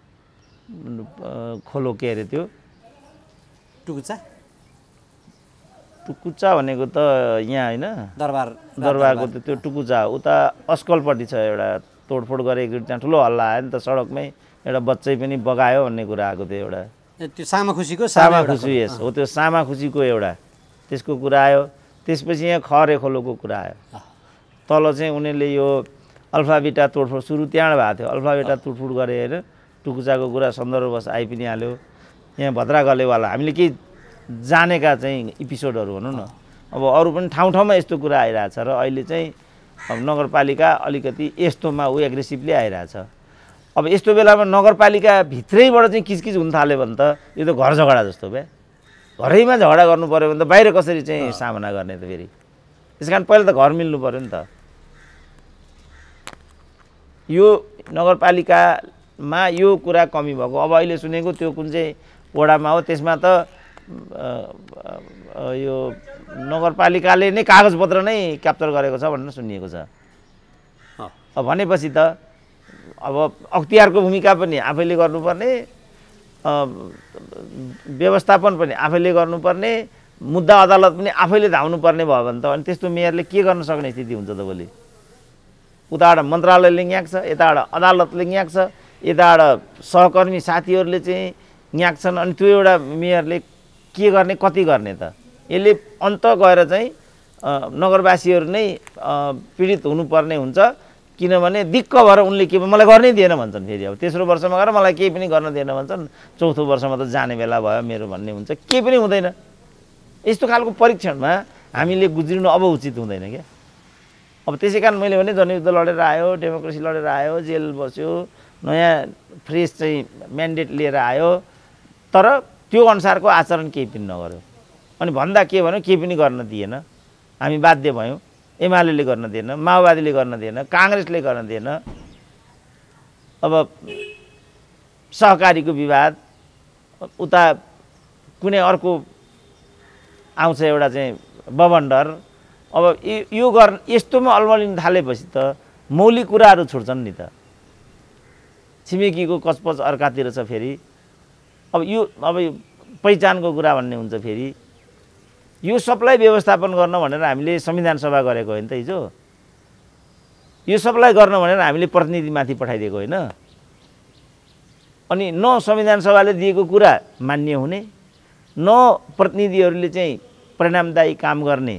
खोलो के अरे त्यो टुकुचा टुकुचा भनेको त यहाँ होइन, दरबार दरबारको त्यो टुकुचा उता अस्कलपट्टि छ। एउटा तोडफोड गरेको त्यहाँ ठुलो हल्ला आयो नि त, सडकमै एउटा बच्चै पनि बगायो भन्ने कुरा आएको थियो। एउटा त्यो सामाखुसीको सामाखुसी यस हो, त्यो सामाखुसीको एउटा त्यसको कुरा आयो। त्यसपछि यहाँ खरे खोलोको कुरा आयो। तल चाहिँ उनीहरूले यो अल्फाबिटा तोडफोड सुरु त्यहाँबाट भएको थियो। अल्फाबिटा तोडफोड गरे होइन, टुकुचाको कुरा सन्दर्भवश आइ पनि हाल्यो। यहाँ भद्रा गलेवाला हामीले केही जानेका चाहिँ एपिसोडहरू भनौँ न। अब अरू पनि ठाउँ ठाउँमा यस्तो कुरा आइरहेछ र अहिले चाहिँ अब नगरपालिका अलिकति यस्तोमा ऊ एग्रेसिभली आइरहेछ। अब यस्तो बेलामा नगरपालिका भित्रैबाट चाहिँ किचकिच हुन थाल्यो भने त यो त घर झगडा जस्तो भए। घरैमा झगडा गर्नु पऱ्यो भने त बाहिर कसरी चाहिँ सामना गर्ने त फेरि? त्यस कारण पहिला त घर मिल्नु पऱ्यो नि त। यो नगरपालिकामा यो कुरा कमी भएको। अब अहिले सुनेको त्यो कुन चाहिँ वडामा हो त्यसमा त यो नगरपालिकाले नै कागजपत्र नै क्याप्चर गरेको छ भनेर सुनिएको छ। अब भनेपछि त अब अख्तियारको भूमिका पनि आफैले गर्नुपर्ने, व्यवस्थापन पनि आफैले गर्नुपर्ने, मुद्दा अदालत पनि आफैले धाउनुपर्ने भयो भने त अनि त्यस्तो मेयरले के गर्न सक्ने स्थिति हुन्छ त? भोलि उताबाट मन्त्रालयले न्याक छ, यताबाट अदालतले न्याक छ, यताबाट सहकर्मी साथीहरूले चाहिँ न्याक छन्। अनि त्यो एउटा मेयरले के गर्ने, कति गर्ने त? यसले अन्त गएर चाहिँ नगरवासीहरू नै पीडित हुनुपर्ने हुन्छ। किनभने दिक्क भएर उनले के मलाई गर्नै दिएन भन्छन्। फेरि अब तेस्रो वर्षमा गएर मलाई केही पनि गर्न दिएन भन्छन्। चौथो वर्षमा त जाने बेला भयो मेरो भन्ने हुन्छ। केही पनि हुँदैन। यस्तो खालको परीक्षणमा हामीले गुज्रिनु अब उचित हुँदैन क्या। अब त्यसै कारण मैले भने जनयुद्ध लडेर आयो, डेमोक्रेसी लडेर आयो, जेल बस्यो, नयाँ फ्रेस चाहिँ म्यान्डेट लिएर आयो, तर त्यो अनुसारको आचरण केही पनि नगर्यो। अनि भन्दा के भन्यो, केही पनि गर्न दिएन। हामी बाध्य भयौँ। एमाले गर्न दिएन, माओवादीले गर्न दिएन, काङ्ग्रेसले गर्न दिएन। अब सहकारीको विवाद, उता कुनै अर्को आउँछ एउटा चाहिँ बबन्डर। अब यो गर्न यस्तोमा अल्मलिन थालेपछि त मौलिक कुराहरू छुट्छन् नि त। छिमेकीको कचपच अर्कातिर छ फेरि। अब यो अब पहिचानको कुरा भन्ने हुन्छ फेरि। यो सबलाई व्यवस्थापन गर्न भनेर हामीले संविधान सभा गरेको होइन त हिजो। यो सबलाई गर्न भनेर हामीले प्रतिनिधिमाथि पठाइदिएको होइन। अनि न संविधान सभाले दिएको कुरा मान्य हुने, न प्रतिनिधिहरूले चाहिँ परिणामदायी काम गर्ने,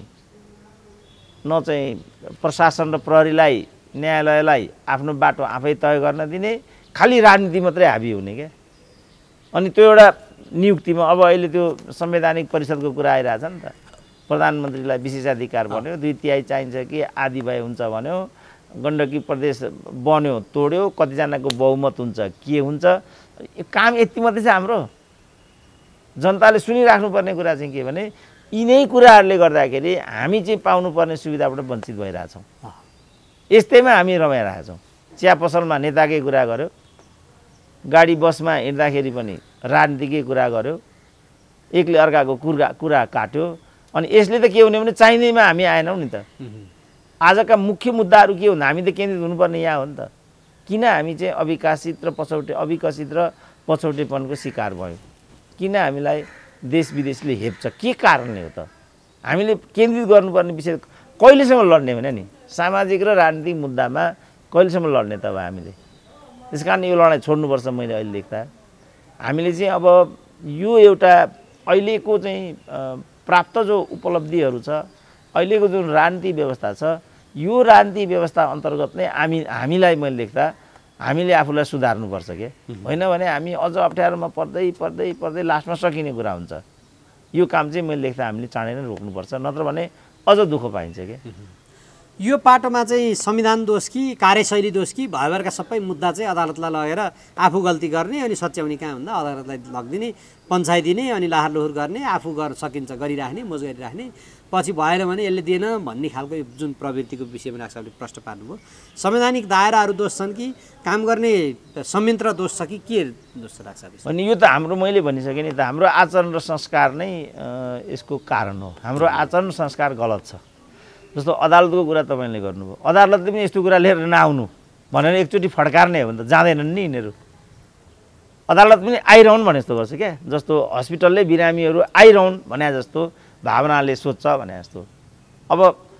न चाहिँ प्रशासन र प्रहरीलाई न्यायालयलाई आफ्नो बाटो आफै तय गर्न दिने, खालि राजनीति मात्रै हाबी हुने क्या। अनि त्यो एउटा नियुक्तिमा अब अहिले त्यो संवैधानिक परिषदको कुरा आइरहेछ नि त। प्रधानमन्त्रीलाई विशेषाधिकार भन्यो, दुई तिहाई चाहिन्छ कि आधी भए हुन्छ भन्यो, गण्डकी प्रदेश बन्यो तोड्यो, कतिजनाको बहुमत हुन्छ के हुन्छ, काम यति मात्रै छ हाम्रो। जनताले सुनिराख्नुपर्ने कुरा चाहिँ के भने यिनै कुराहरूले गर्दाखेरि हामी चाहिँ पाउनुपर्ने सुविधाबाट वञ्चित भइरहेछौँ। यस्तैमा हामी रमाइरहेका छौँ। चिया पसलमा नेताकै कुरा गर्यो, गाडी बसमा हिँड्दाखेरि पनि राजनीतिकै कुरा गर्यो, एकले अर्काको कुरा कुरा काट्यो। अनि यसले त के हुने भने चाहिँदैमा हामी आएनौँ नि त। आजका मुख्य मुद्दाहरू के हुन्, हामी त केन्द्रित हुनुपर्ने यहाँ हो नि त। किन हामी चाहिँ अविकसित र पछौटे अविकसित र पछौटेपनको शिकार भयौँ? किन हामीलाई देश विदेशले हेप्छ? के कारणले हो त? हामीले केन्द्रित गर्नुपर्ने विषय कहिलेसम्म लड्ने भने नि सामाजिक र राजनीतिक मुद्दामा कहिलेसम्म लड्ने त अब हामीले? त्यस कारण यो लडाइँ छोड्नुपर्छ। मैले अहिले देख्दा हामीले चाहिँ अब यो एउटा अहिलेको चाहिँ प्राप्त जो उपलब्धिहरू छ, अहिलेको जुन राजनीतिक व्यवस्था छ, यो राजनीतिक व्यवस्था अन्तर्गत नै हामी हामीलाई मैले देख्दा हामीले आफूलाई सुधार्नुपर्छ के होइन भने हामी अझ अप्ठ्यारोमा पर्दै पर्दै पर्दै लास्टमा सकिने कुरा हुन्छ। यो काम चाहिँ मैले देख्दा हामीले चाँडै नै रोक्नुपर्छ, नत्र भने अझ दुःख पाइन्छ के। यो पाटोमा चाहिँ संविधान दोष कि कार्यशैली दोष कि भयभरका सबै मुद्दा चाहिँ अदालतलाई लगेर आफू गल्ती गर्ने अनि सच्याउने कहाँ भन्दा अदालतलाई लगिदिने, पञ्चायत दिने, अनि लाहार लोहोर गर्ने, आफू गर सकिन्छ गरिराख्ने, मोज गरिराख्ने, पछि भएन भने यसले दिएन भन्ने खालको जुन प्रवृत्तिको विषयमा डाक्टर साहबले प्रश्न पार्नुभयो। संवैधानिक दायराहरू दोष छन् कि काम गर्ने संयन्त्र दोष छ कि के दोष छ डाक्टर साहब? अनि यो त हाम्रो मैले भनिसकेँ नि त, हाम्रो आचरण र संस्कार नै यसको कारण हो। हाम्रो आचरण संस्कार गलत छ। जस्तो अदालतको कुरा तपाईँले गर्नुभयो, अदालतले पनि यस्तो कुरा लिएर नआउनु भनेर एकचोटि फड्कार्ने हो भने त जाँदैनन् नि यिनीहरू। अदालत पनि आइरहन् भने जस्तो गर्छ क्या। जस्तो हस्पिटलले बिरामीहरू आइरहन् भने जस्तो भावनाले सोध्छ भने जस्तो। अब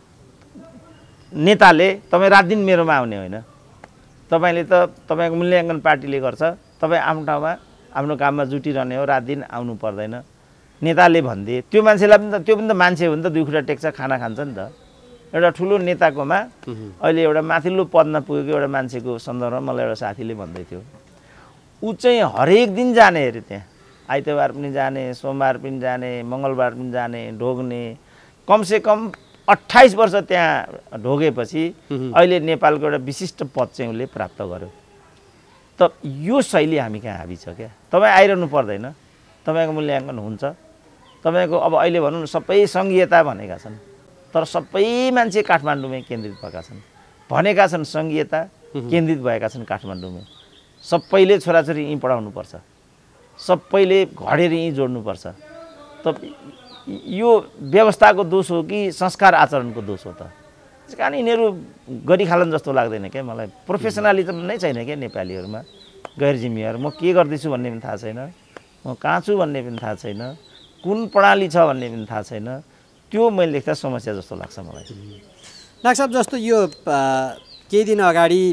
नेताले तपाईँ रात दिन मेरोमा आउने होइन, तपाईँले त तपाईँको मूल्याङ्कन पार्टीले गर्छ, तपाईँ आफ्नो ठाउँमा आफ्नो काममा जुटिरहने हो, रात दिन आउनु पर्दैन। नेताले भनिदिए त्यो मान्छेलाई पनि त, त्यो पनि त मान्छे हो नि त, दुई खुट्टा टेक्छ, खाना खान्छ नि त। एउटा ठुलो नेताकोमा अहिले एउटा माथिल्लो पदमा पुगेको एउटा मान्छेको सन्दर्भमा मलाई एउटा साथीले भन्दै थियो, ऊ चाहिँ हरेक दिन जाने अरे त्यहाँ, आइतबार पनि जाने, सोमबार पनि जाने, मङ्गलबार पनि जाने, ढोग्ने। कमसेकम अट्ठाइस वर्ष त्यहाँ ढोगेपछि अहिले नेपालको एउटा विशिष्ट पद चाहिँ उसले प्राप्त गर्यो। त यो शैली हामी कहाँ हाबी छ क्या? तपाईँ आइरहनु पर्दैन, तपाईँको मूल्याङ्कन हुन्छ। तपाईँको अब अहिले भनौँ न सबै सङ्घीयता भनेका छन्, तर सबै मान्छे काठमाडौँमै केन्द्रित भएका छन्। भनेका छन् सङ्घीयता केन्द्रित भएका छन् काठमाडौँमै। सबैले छोराछोरी यहीँ पढाउनुपर्छ, सबैले घडेर यहीँ जोड्नुपर्छ। त यो व्यवस्थाको दोष हो कि संस्कार आचरणको दोष हो त? त्यस कारण यिनीहरू गरिखालन जस्तो लाग्दैन क्या मलाई। प्रोफेसनलिजम नै छैन क्या नेपालीहरूमा। गैर जिम्मेवार, म के गर्दैछु भन्ने पनि थाहा छैन, म कहाँ छु भन्ने पनि थाहा छैन, कुन प्रणाली छ भन्ने पनि थाहा छैन। त्यो मैले देख्दा समस्या जस्तो लाग्छ मलाई। डाक्टर साहब, जस्तो यो केही दिन अगाडि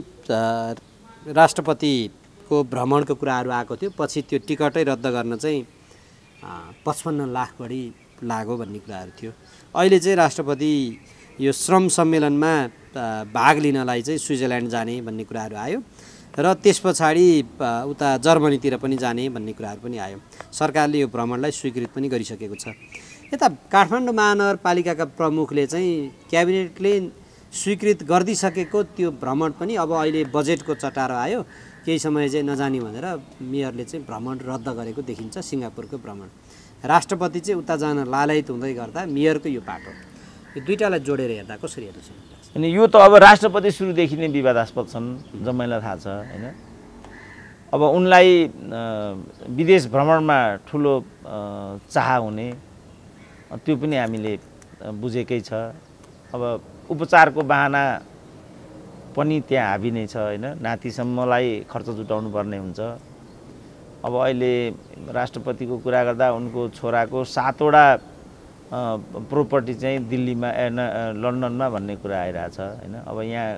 राष्ट्रपतिको भ्रमणको कुराहरू आएको थियो, पछि त्यो टिकटै रद्द गर्न चाहिँ पचपन्न लाख बढी लाग्यो भन्ने कुराहरू थियो। अहिले चाहिँ राष्ट्रपति यो श्रम सम्मेलनमा भाग लिनलाई चाहिँ स्विजरल्यान्ड जाने भन्ने कुराहरू आयो र त्यस पछाडि उता जर्मनीतिर पनि जाने भन्ने कुराहरू पनि आयो। सरकारले यो भ्रमणलाई स्वीकृत पनि गरिसकेको छ। यता काठमाडौँ महानगरपालिकाका प्रमुखले चाहिँ क्याबिनेटले स्वीकृत गरिदिइसकेको त्यो भ्रमण पनि अब अहिले बजेटको चटारो आयो, केही समय चाहिँ नजाने भनेर मेयरले चाहिँ भ्रमण रद्द गरेको देखिन्छ, सिङ्गापुरको भ्रमण। राष्ट्रपति चाहिँ उता जान लालायित हुँदै गर्दा मेयरको यो पाटो, यो दुईटालाई जोडेर हेर्दा कसरी हेर्नुहुन्छ? अनि यो त अब राष्ट्रपति सुरुदेखि नै विवादास्पद छन्, जम्मैलाई थाहा छ होइन। अब उनलाई विदेश भ्रमणमा ठुलो चाह हुने त्यो पनि हामीले बुझेकै छ। अब उपचारको बहाना पनि त्यहाँ हाबी नै छ होइन। नातिसम्मलाई खर्च जुटाउनु पर्ने हुन्छ। अब अहिले राष्ट्रपतिको कुरा गर्दा उनको छोराको सातवटा प्रोपर्टी चाहिँ दिल्लीमा लन्डनमा भन्ने कुरा आइरहेछ होइन। अब यहाँ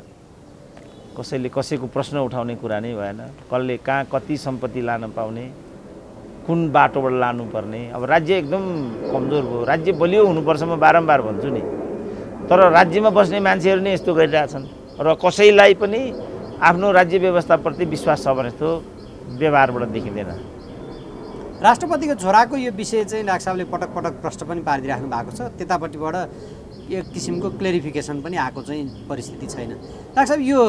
कसैले कसैको प्रश्न उठाउने कुरा नै भएन। कसले कहाँ कति सम्पत्ति लान पाउने, कुन बाटोबाट लानुपर्ने। अब राज्य एकदम कमजोर भयो। राज्य बलियो हुनुपर्छ म बारम्बार भन्छु नि, तर राज्यमा बस्ने मान्छेहरू नै यस्तो गरिरहेछन् र कसैलाई पनि आफ्नो राज्य व्यवस्थाप्रति विश्वास छ भने जस्तो व्यवहारबाट देखिँदैन। राष्ट्रपतिको छोराको यो विषय चाहिँ डाक्टर साहबले पटक पटक प्रश्न पनि पारिदिइराख्नु भएको छ। त्यतापट्टिबाट एक किसिमको क्लेरिफिकेसन पनि आएको चाहिँ परिस्थिति छैन। डाक्टर साहब यो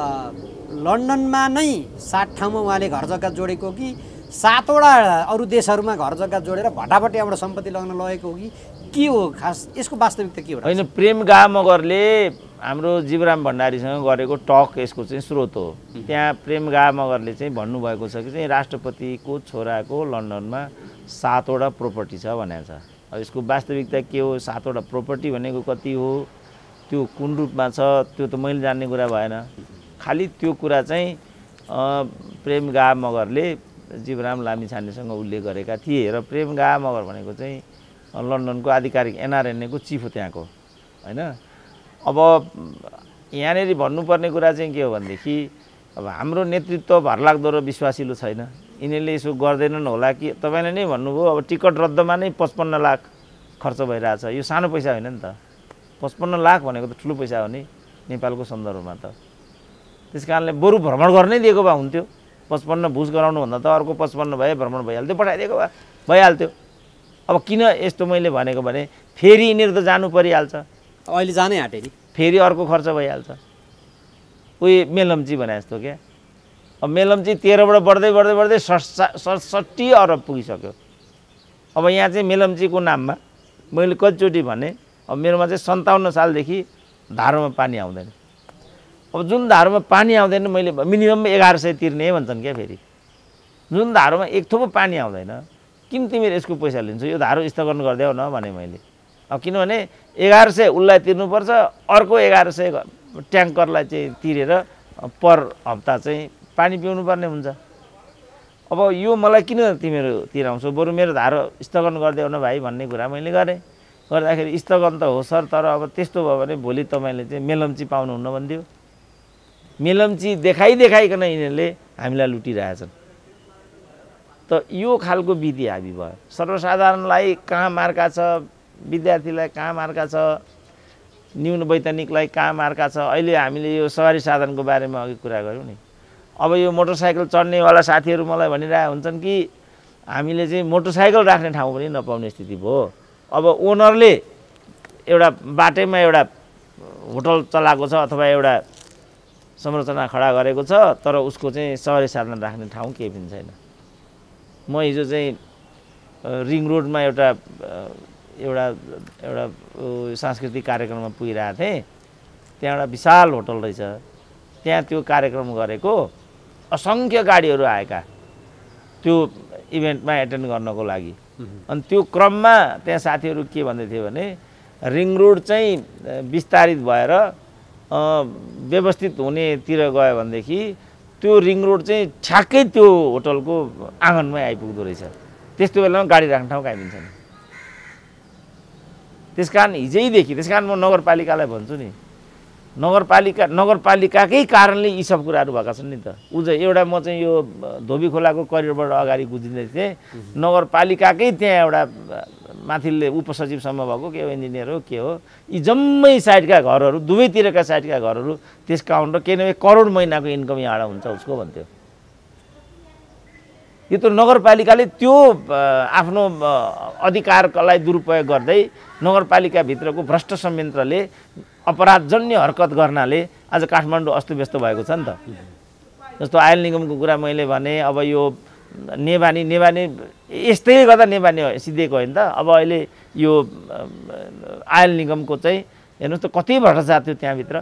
लन्डनमा नै सात ठाउँमा उहाँले घर जग्गा जोडेको कि सातवटा अरू देशहरूमा घर जग्गा जोडेर भटाभट यहाँबाट सम्पत्ति लगाउन लगेको हो कि के हो खास यसको वास्तविकता के हो? होइन, प्रेमगा मगरले हाम्रो जीवराम भण्डारीसँग गरेको टक यसको चाहिँ स्रोत हो। त्यहाँ प्रेमगा मगरले चाहिँ भन्नुभएको छ कि चाहिँ राष्ट्रपतिको छोराको लन्डनमा सातवटा प्रोपर्टी छ भनेको छ। अब यसको वास्तविकता के हो, सातवटा प्रोपर्टी भनेको कति हो, त्यो कुन रूपमा छ, त्यो त मैले जान्ने कुरा भएन। खालि त्यो कुरा चाहिँ प्रेमगा मगरले जीवराम लामिछानेसँग उल्लेख गरेका थिए र प्रेमगा मगर भनेको चाहिँ लन्डनको आधिकारिक एनआरएनएको चिफ हो त्यहाँको होइन। अब यहाँनिर भन्नुपर्ने कुरा चाहिँ के हो भनेदेखि अब हाम्रो नेतृत्व भरलाग्दो र विश्वासिलो छैन। यिनीहरूले यसो गर्दैनन् होला कि तपाईँले नै भन्नुभयो अब टिकट रद्दमा नै पचपन्न लाख खर्च भइरहेछ। यो सानो पैसा होइन नि त। पचपन्न लाख भनेको त ठुलो पैसा हो नि नेपालको सन्दर्भमा त। त्यस कारणले बरु भ्रमण गर्नै दिएको भए हुन्थ्यो। पचपन्न भुज गराउनुभन्दा त अर्को पचपन्न भए भ्रमण भइहाल्थ्यो, पठाइदिएको भए भइहाल्थ्यो। अब किन यस्तो मैले भनेको भने फेरि यिनीहरू त जानु परिहाल्छ। अहिले जानै आँटे नि, फेरि अर्को खर्च भइहाल्छ। उही मेलम्ची भने जस्तो क्या। अब मेलम्ची तेह्रबाट बढ्दै बढ्दै बढ्दै सडसठी अरब पुगिसक्यो। अब यहाँ चाहिँ मेलम्चीको नाममा मैले कतिचोटि भने अब मेरोमा चाहिँ सन्ताउन्न सालदेखि धारोमा पानी आउँदैन। अब जुन धारोमा पानी आउँदैन मैले मिनिमम एघार सय तिर्ने भन्छन् क्या। फेरि जुन धारोमा एक थोपो पानी आउँदैन किन तिमीले यसको पैसा लिन्छौ, यो धारो स्थगन गरिदेऊ न भने मैले। अब किनभने एघार सय उसलाई तिर्नुपर्छ, अर्को एघार सय ट्याङ्करलाई चाहिँ तिरेर पर हप्ता चाहिँ पानी पिउनु पर्ने हुन्छ। अब यो मलाई किन तिमीहरू तिराउँछौ, बरु मेरो धारो स्थगन गरिदेऊ न भाइ भन्ने कुरा मैले गरेँ। गर्दाखेरि स्थगन त हो सर, तर अब त्यस्तो भयो भने भोलि तपाईँले चाहिँ मेलम्ची पाउनुहुन्न भनिदियो। मेलम्ची देखाइ देखाइकन यिनीहरूले हामीलाई लुटिरहेछन्। त यो खालको विधि हाबी भयो। सर्वसाधारणलाई कहाँ मार्का छ, विद्यार्थीलाई कहाँ मार्का छ, न्यून वैतनिकलाई कहाँ मार्का छ। अहिले हामीले यो सवारी साधनको बारेमा अघि कुरा गऱ्यौँ नि। अब यो मोटरसाइकल चढ्नेवाला साथीहरू मलाई भनिरहेका हुन्छन् कि हामीले चाहिँ मोटरसाइकल राख्ने ठाउँ पनि नपाउने स्थिति भयो। अब ओनरले एउटा बाटैमा एउटा होटल चलाएको छ अथवा एउटा संरचना खडा गरेको छ, तर उसको चाहिँ सवारी साधन राख्ने ठाउँ केही पनि छैन। म हिजो चाहिँ रिङ रोडमा एउटा एउटा एउटा सांस्कृतिक कार्यक्रममा पुगिरहेको थिएँ। त्यहाँ एउटा विशाल होटल रहेछ। त्यहाँ त्यो कार्यक्रम गरेको असङ्ख्य गाडीहरू आएका त्यो इभेन्टमा एटेन्ड गर्नको लागि। अनि त्यो क्रममा त्यहाँ साथीहरू के भन्दै थियो भने रिङ रोड चाहिँ विस्तारित भएर व्यवस्थित हुनेतिर गयो भनेदेखि त्यो रिङ रोड चाहिँ ठ्याक्कै त्यो होटलको आँगनमै आइपुग्दो रहेछ। त्यस्तो बेलामा गाडी राख्ने ठाउँ कहीँ पनि छैन। त्यस कारण हिजैदेखि त्यस कारण म नगरपालिकालाई भन्छु नि, नगरपालिका नगरपालिकाकै कारणले यी सब कुराहरू भएका छन् नि त। उ चाहिँ एउटा म चाहिँ यो धोबी खोलाको करिडोरबाट अगाडि गुज्रिँदै थिएँ। नगरपालिकाकै त्यहाँ एउटा माथिल्ले उपसचिवसम्म भएको के हो, इन्जिनियर हो के हो, यी जम्मै साइडका घरहरू, दुवैतिरका साइडका घरहरू त्यस काउन्टर केही न करोड महिनाको इन्कम यहाँबाट हुन्छ उसको भन्थ्यो। यो त नगरपालिकाले त्यो आफ्नो अधिकारलाई दुरुपयोग गर्दै नगरपालिकाभित्रको भ्रष्ट संयन्त्रले अपराधजन्य हरकत गर्नाले आज काठमाडौँ अस्तव्यस्त भएको छ नि त। जस्तो आयल निगमको कुरा मैले भने, अब यो नेबानी नेबानी यस्तै गर्दा नेबानी सिधेको होइन त। अब अहिले यो आयल निगमको चाहिँ हेर्नुहोस् त कति भ्रष्टाचार थियो त्यहाँभित्र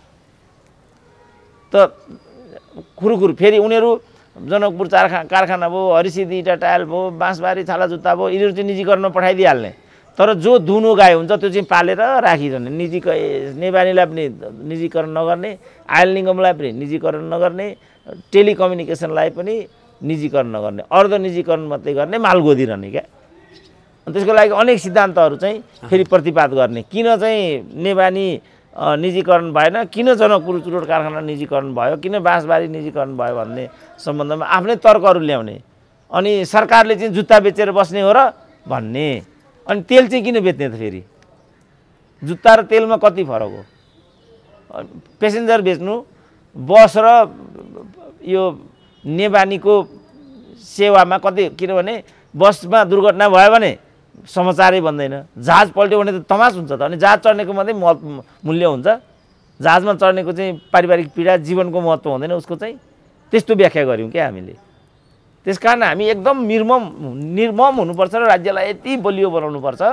त। खुरुखुरु फेरि उनीहरू जनकपुर चारखा कारखाना भयो, हरिसिद्धि इटा टायल भयो, बाँसबारी छाला जुत्ता भयो, यिनीहरू चाहिँ निजीकरणमा पठाइदिइहाल्ने तर जो दुनो गाई हुन्छ त्यो चाहिँ पालेर राखिरहने, निजी नेबानीलाई पनि निजीकरण नगर्ने, आयल निगमलाई पनि निजीकरण नगर्ने, टेलिकम्युनिकेसनलाई पनि निजीकरण नगर्ने, अर्ध निजीकरण मात्रै गर्ने, माल गोदिरहने क्या। अनि त्यसको लागि अनेक सिद्धान्तहरू चाहिँ फेरि प्रतिपाद गर्ने। किन चाहिँ नेबानी निजीकरण भएन, किन जनकपुर चुरोट कारखाना निजीकरण भयो, किन बाँसबारी निजीकरण भयो भन्ने सम्बन्धमा आफ्नै तर्कहरू ल्याउने। अनि सरकारले चाहिँ जुत्ता बेचेर बस्ने हो र भन्ने। अनि तेल चाहिँ किन बेच्ने त फेरि? जुत्ता र तेलमा कति फरक हो? पेसेन्जर बेच्नु, बस र यो नेबानीको सेवामा कति, किनभने बसमा दुर्घटना भयो भने समाचारै बन्दैन, जहाज पल्ट्यो भने त तमास हुन्छ त। अनि जहाज चढ्नेको मात्रै मूल्य हुन्छ, जहाजमा चढ्नेको चाहिँ पारिवारिक पीडा, जीवनको महत्त्व हुँदैन उसको चाहिँ। त्यस्तो व्याख्या गऱ्यौँ क्या हामीले। त्यस कारण हामी एकदम निर्मम निर्मम हुनुपर्छ र राज्यलाई यति बलियो बनाउनुपर्छ।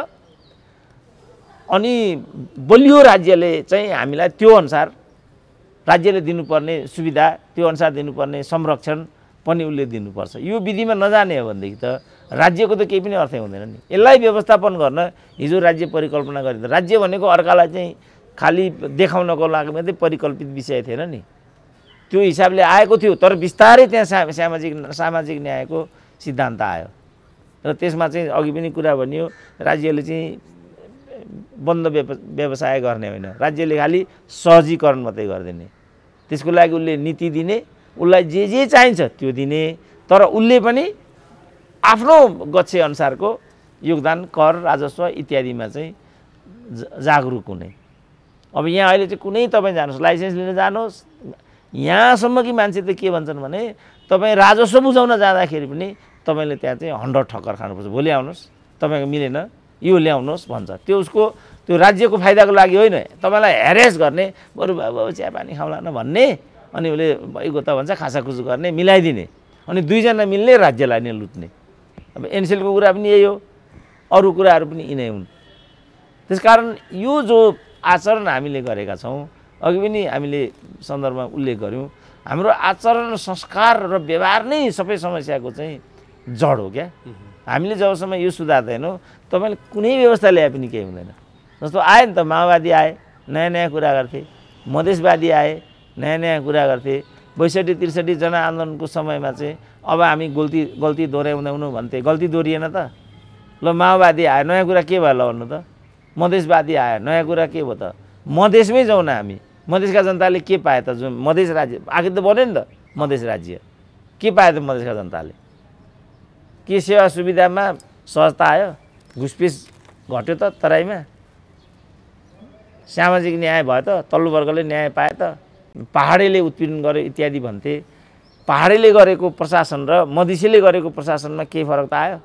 अनि बलियो राज्यले चाहिँ हामीलाई त्यो अनुसार राज्यले दिनुपर्ने सुविधा, त्यो अनुसार दिनुपर्ने संरक्षण पनि उसले दिनुपर्छ। यो विधिमा नजाने हो भनेदेखि त राज्यको त केही पनि अर्थै हुँदैन नि। यसलाई व्यवस्थापन गर्न हिजो राज्य परिकल्पना गरिन्छ। राज्य भनेको अर्कालाई चाहिँ खालि देखाउनको लागि मात्रै परिकल्पित विषय थिएन नि, त्यो हिसाबले आएको थियो। तर बिस्तारै त्यहाँ सामाजिक सामाजिक न्यायको सिद्धान्त आयो र त्यसमा चाहिँ अघि पनि कुरा भनियो, राज्यले चाहिँ बन्द व्यवसाय गर्ने होइन, राज्यले खालि सहजीकरण मात्रै गरिदिने। त्यसको लागि उसले नीति दिने, उसलाई जे जे चाहिन्छ त्यो दिने, तर उसले पनि आफ्नो गच्छे अनुसारको योगदान, कर, राजस्व इत्यादिमा चाहिँ जागरुक हुने। अब यहाँ अहिले चाहिँ कुनै तपाईँ जानुहोस्, लाइसेन्स लिन जानुहोस्, यहाँसम्म कि मान्छे त के भन्छन् भने तपाईँ राजस्व बुझाउन जाँदाखेरि पनि तपाईँले त्यहाँ चाहिँ हन्ड्रेड ठक्कर खानुपर्छ। भोलि आउनुहोस्, तपाईँको मिलेन, यो ल्याउनुहोस् भन्छ। त्यो उसको त्यो राज्यको फाइदाको लागि होइन, तपाईँलाई हेरेस गर्ने, बरु बाबु चियापानी खाउला न भन्ने, अनि उसले भइगयो त भन्छ, खासाखुसु गर्ने, मिलाइदिने, अनि दुईजना मिल्ने, राज्यलाई नै लुट्ने। अब एनसेलको कुरा पनि यही हो, अरू कुराहरू पनि यिनै हुन्। त्यसकारण यो जो आचरण हामीले गरेका छौँ, अघि पनि हामीले सन्दर्भमा उल्लेख गऱ्यौँ, हाम्रो आचरण, संस्कार र व्यवहार नै सबै समस्याको चाहिँ जड हो क्या। हामीले जबसम्म यो सुधार्दैनौँ, तपाईँले कुनै व्यवस्था ल्याए पनि केही हुँदैन। जस्तो आए नि त, माओवादी आए, नयाँ नयाँ कुरा गर्थे, मधेसवादी आए, नयाँ नयाँ कुरा गर्थे, बैसठी त्रिसठी जनआन्दोलनको समयमा चाहिँ अब हामी गल्ती गल्ती दोहोऱ्याउँदैनौँ भन्थे, गल्ती दोहोरिएन त। ल माओवादी आयो, नयाँ कुरा के भयो ल भन्नु त? मधेसवादी आयो, नयाँ कुरा के भयो त? मधेसमै जाउँ न हामी, मधेसका जनताले के पाए त? जुन मधेस राज्य आखिर त बन्यो नि त मधेस राज्य, के पाए त मधेसका जनताले? के सेवा सुविधामा सहजता आयो? घुसपिस घट्यो त तराईमा? सामाजिक न्याय भयो त? तल्लो वर्गले न्याय पाए त? पहाडेले उत्पीडन गर्यो इत्यादि भन्थे। पहाडेले गरेको प्रशासन र मधेसीले गरेको प्रशासनमा केही फरक त आयो?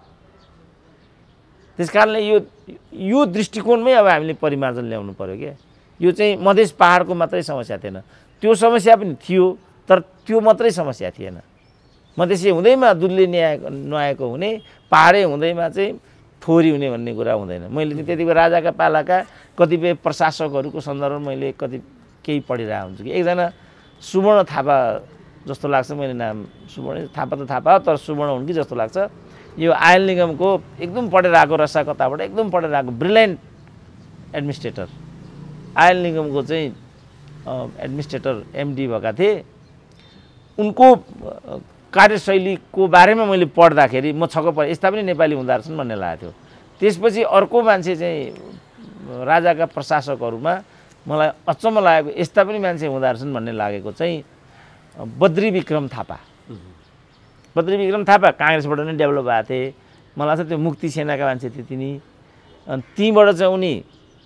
त्यस कारणले यो यो दृष्टिकोणमै अब हामीले परिमार्जन ल्याउनु पर्यो क्या। यो चाहिँ मधेस पहाडको मात्रै समस्या थिएन, त्यो समस्या पनि थियो, तर त्यो मात्रै समस्या थिएन। मधेसी हुँदैमा दुधले न्याय नआएको हुने, पहाडे हुँदैमा चाहिँ थोरी हुने भन्ने कुरा हुँदैन। मैले चाहिँ त्यति बेला राजाका पालाका कतिपय प्रशासकहरूको सन्दर्भमा मैले कति केही पढिरहेको हुन्छु कि एकजना सुवर्ण थापा जस्तो लाग्छ, मैले नाम सुवर्ण थापा त थापा तर सुवर्ण हुन् कि जस्तो लाग्छ। यो आयल निगमको एकदम पढेर आएको, रसा कताबाट एकदम पढेर आएको ब्रिलियन्ट एडमिनिस्ट्रेटर, आयल निगमको चाहिँ एडमिनिस्ट्रेटर एमडी भएका थिए। उनको कार्यशैलीको बारेमा मैले पढ्दाखेरि म छक्क परेँ, यस्ता पनि नेपाली हुँदो रहेछन् भन्ने लागेको थियो। त्यसपछि अर्को मान्छे चाहिँ राजाका प्रशासकहरूमा मलाई अचम्म लागेको, यस्ता पनि मान्छे हुँदो रहेछन् भन्ने लागेको चाहिँ बद्री विक्रम थापा। बद्री विक्रम थापा काङ्ग्रेसबाट नै डेभलप भएको थिए, मलाई लाग्छ त्यो मुक्ति सेनाका मान्छे थिए तिनी। अनि तीबाट चाहिँ उनी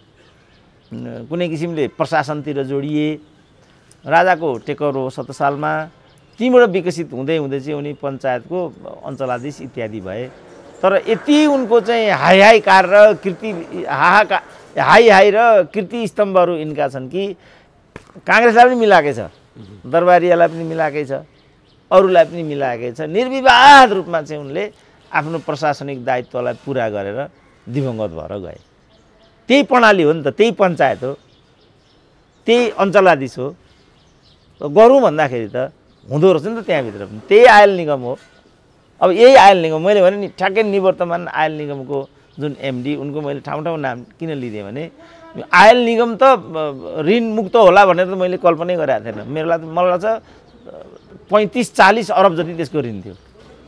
कुनै किसिमले प्रशासनतिर जोडिए। राजाको टेकओभर हो सत्र सालमा, तीबाट विकसित हुँदै हुँदै चाहिँ उनी पञ्चायतको अञ्चलाधीश इत्यादि भए। तर यति उनको चाहिँ हाई हाई कार र कृति हाहाका हाई हाई र कृति स्तम्भहरू यिनका छन् कि काङ्ग्रेसलाई पनि मिलाएकै छ, दरबारियालाई पनि मिलाएकै छ, अरूलाई पनि मिलाएकै छ। निर्विवाद रूपमा चाहिँ उनले आफ्नो प्रशासनिक दायित्वलाई पुरा गरेर दिवंगत भएर गए। त्यही प्रणाली हो नि त, त्यही पञ्चायत हो, त्यही अञ्चलाधीश हो। गरौँ भन्दाखेरि त हुँदो रहेछ नि त त्यहाँभित्र पनि। त्यही आयल निगम हो। अब यही आयल निगम मैले भने नि ठ्याक्कै निवर्तमान आयल निगमको जुन एमडी उनको मैले ठाउँ ठाउँ नाम किन लिदिएँ भने आयल निगम त ऋण मुक्त होला भनेर त मैले कल्पनै गरेको थिएन। मेरो लागि मलाई चाहिँ पैँतिस चालिस अरब जति त्यसको ऋण थियो।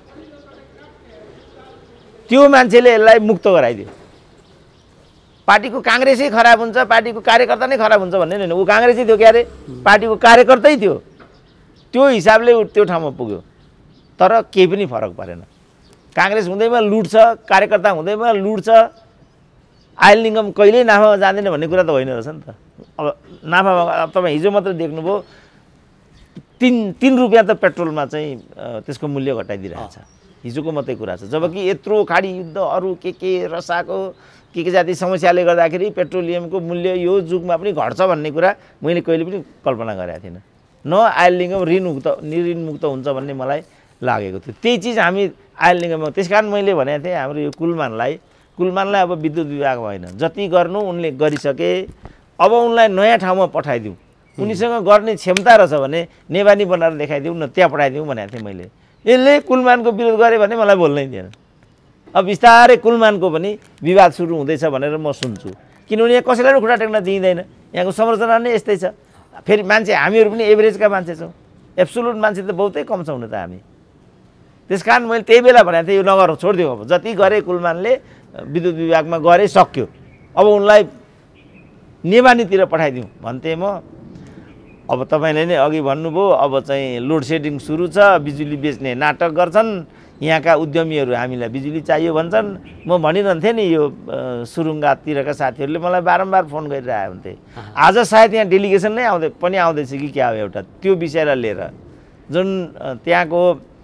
त्यो मान्छेले यसलाई मुक्त गराइदियो। पार्टीको काङ्ग्रेसै खराब हुन्छ, पार्टीको कार्यकर्ता नै खराब हुन्छ भन्ने होइन, ऊ काङ्ग्रेसै थियो क्यारे, पार्टीको कार्यकर्तै थियो। त्यो हिसाबले ऊ त्यो ठाउँमा पुग्यो। तर केही पनि फरक परेन। काङ्ग्रेस हुँदैमा लुट छ, कार्यकर्ता हुँदैमा लुट छ, आयल निगम कहिल्यै नाफामा जाँदैन भन्ने कुरा त होइन रहेछ नि त। अब नाफामा अब तपाईँ हिजो मात्र देख्नुभयो तिन तिन रुपियाँ त पेट्रोलमा चाहिँ त्यसको मूल्य घटाइदिइरहेछ। हिजोको मात्रै कुरा छ। जबकि यत्रो खाडी युद्ध अरू के के रसाको के के जाति समस्याले गर्दाखेरि पेट्रोलियमको मूल्य यो जुगमा पनि घट्छ भन्ने कुरा मैले कहिले पनि कल्पना गरेको थिइनँ। न आयल निगम ऋण मुक्त ऋण मुक्त हुन्छ भन्ने मलाई लागेको थियो। त्यही चिज हामी आयल निगममा, त्यस कारण मैले भनेको थिएँ हाम्रो यो कुलमानलाई कुलमानलाई अब विद्युत विभागमा होइन, जति गर्नु उनले गरिसके, अब उनलाई नयाँ ठाउँमा पठाइदिउँ। उनीसँग गर्ने क्षमता रहेछ भने नेवानी बनाएर देखाइदिउँ न, त्यहाँ पठाइदिउँ भनेको थिएँ मैले। यसले कुलमानको विरोध गरे भने मलाई बोल्नै दिएन। अब बिस्तारै कुलमानको पनि विवाद सुरु हुँदैछ भनेर म सुन्छु। किनभने यहाँ कसैलाई पनि खुट्टा टेक्न दिइँदैन। यहाँको संरचना नै यस्तै छ। फेरि मान्छे हामीहरू पनि एभरेजका मान्छे छौँ, एब्सोल्युट मान्छे त बहुतै कम छौँ न त हामी। त्यस कारण मैले त्यही बेला भनेको थिएँ यो नगर छोडिदिउँ। अब जति गरे कुलमानले विद्युत विभागमा गरे सक्यो, अब उनलाई नेवानीतिर पठाइदिउँ भन्थेँ म। अब तपाईँले नै अघि भन्नुभयो अब चाहिँ लोड सेडिङ सुरु छ, बिजुली बेच्ने नाटक गर्छन्, यहाँका उद्यमीहरू हामीलाई बिजुली चाहियो भन्छन्। म भनिरहन्थेँ नि यो सुरुङ्गातिरका साथीहरूले मलाई बारम्बार फोन गरिरहेको हुन्थे। आज सायद यहाँ डेलिगेसन नै आउँदै पनि आउँदैछ कि क्या हो एउटा त्यो विषयलाई लिएर, जुन त्यहाँको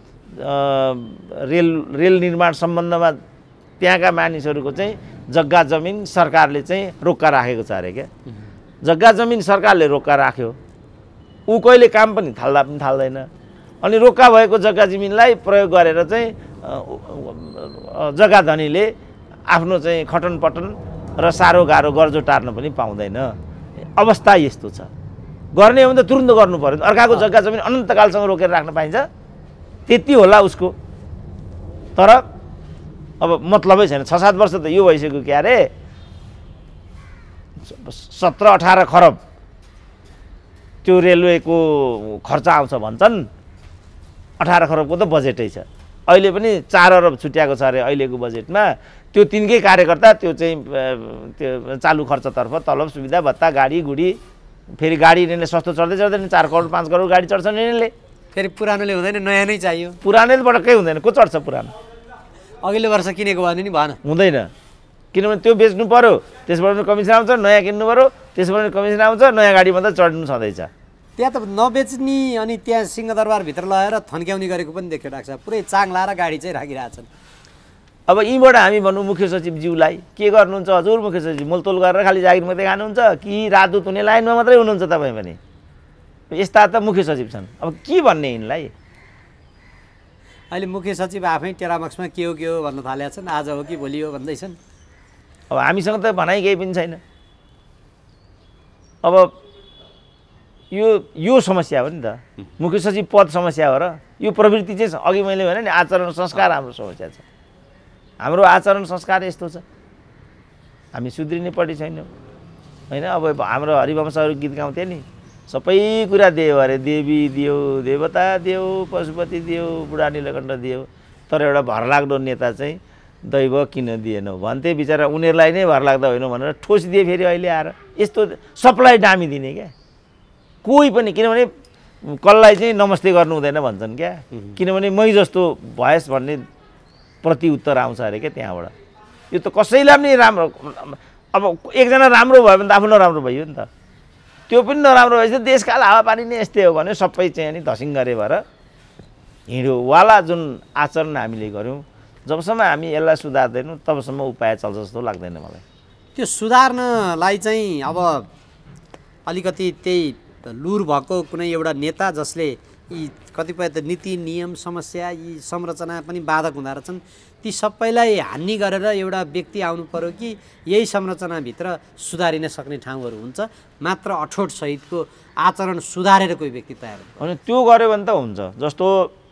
रेल रेल निर्माण सम्बन्धमा त्यहाँका मानिसहरूको चाहिँ जग्गा जमिन सरकारले चाहिँ रोक्का राखेको छ अरे क्या। जग्गा जमिन सरकारले रोक्का राख्यो, ऊ कहिले काम पनि थाल्दा पनि थाल्दैन। अनि रोक्का भएको जग्गा जमिनलाई प्रयोग गरेर चाहिँ जग्गा धनीले आफ्नो चाहिँ खटन पटन र साह्रो गाह्रो गर्जो टार्न पनि पाउँदैन। अवस्था यस्तो छ। गर्ने हो भने त तुरुन्त गर्नु पर्यो। अर्काको जग्गा जमिन अनन्तकालसँग रोकेर राख्न पाइन्छ? त्यति होला उसको। तर अब मतलबै छैन। छ सात वर्ष त यो भइसक्यो क्या अरे, सत्र अठार खरब त्यो रेलवेको खर्च आउँछ भन्छन्। अठार खरबको त बजेटै छ। अहिले पनि चार अरब छुट्याएको छ अरे अहिलेको बजेटमा। त्यो तिनकै कार्यकर्ता त्यो चाहिँ त्यो चालु खर्चतर्फ तलब सुविधा भत्ता गाडी गुडी, फेरि गाडी यिनीहरूले सस्तो चढ्दै चढ्दैन, चार करोड पाँच करोड गाडी चढ्छन् यिनीहरूले। फेरि पुरानोले हुँदैन, नयाँ नै चाहियो। पुरानोले पटक्कै हुँदैन। को चढ्छ पुरानो? अघिल्लो वर्ष किनेको भने नि भएन, हुँदैन। किनभने त्यो बेच्नु पऱ्यो, त्यसबाट पनि कमिसन आउँछ, नयाँ किन्नु पऱ्यो, त्यसबाट पनि कमिसन आउँछ, नयाँ गाडीमा त चढ्नु छँदैछ। त्यहाँ त नबेच्ने अनि त्यहाँ सिंहदरबारभित्र लगाएर थन्क्याउने गरेको पनि देख्यो डाक्टर साहब। पुरै चाङ लाएर गाडी चाहिँ राखिरहेछन्। अब यहीँबाट हामी भनौँ मुख्य सचिवज्यूलाई के गर्नुहुन्छ हजुर? मुख्य सचिव मोलतोल गरेर खालि जागिर मात्रै खानुहुन्छ कि राजदूत हुने लाइनमा मात्रै हुनुहुन्छ तपाईँ पनि? यस्ता त मुख्य सचिव छन्। अब के भन्ने यिनलाई? अहिले मुख्य सचिव आफै टेरामक्समा के हो के हो भन्न थालेका छन्। आज हो कि भोलि हो भन्दैछन्। अब हामीसँग त भनाइ केही पनि छैन। अब यो यो समस्या हो नि त। मुख्य सचिव पद समस्या हो र यो प्रवृत्ति चाहिँ अघि मैले भने नि आचरण संस्कार हाम्रो समस्या छ। हाम्रो आचरण संस्कार यस्तो छ, हामी सुध्रिनेपट्टि छैनौँ होइन। अब हाम्रो हरिवंशहरू गीत गाउँथे नि, सबै कुरा दियो अरे, देवी दियो, देवता दियो, पशुपति दियो, बुढा नीलकण्ठ दियो, तर एउटा भरलाग्दो नेता चाहिँ दैव किन दिएनौ भन्थे। बिचरा उनीहरूलाई नै भरलाग्दो होइन भनेर ठोसिदिए फेरि अहिले आएर। यस्तो सप्लाई दामी दिने क्या कोही पनि, किनभने कसलाई चाहिँ नमस्ते गर्नु हुँदैन भन्छन् क्या। किनभने मै जस्तो भएस भन्ने प्रति उत्तर आउँछ अरे क्या त्यहाँबाट। यो त कसैलाई पनि राम्रो, अब एकजना राम्रो भयो भने त आफ्नो नराम्रो भयो नि त। त्यो पनि नराम्रो भएपछि देशकाल हावापानी नै यस्तै हो भने सबै चाहिँ अनि धसिङ गरे भएर हिँड्योवाला जुन आचरण हामीले गऱ्यौँ, जबसम्म हामी यसलाई सुधार्दैनौँ तबसम्म उपाय चल्छ जस्तो लाग्दैन मलाई। त्यो सुधार्नलाई चाहिँ अब अलिकति त्यही लुर भएको कुनै एउटा नेता जसले यी कतिपय त नीति नियम समस्या यी संरचना पनि बाधक हुँदो रहेछन्, ती सबैलाई हान्ने गरेर एउटा व्यक्ति आउनु पर्यो कि यही संरचनाभित्र सुधारिन सक्ने ठाउँहरू हुन्छ, मात्र अठोट सहितको आचरण सुधारेर कोही व्यक्ति तयार हुन्छ। अनि त्यो गऱ्यो भने त हुन्छ। जस्तो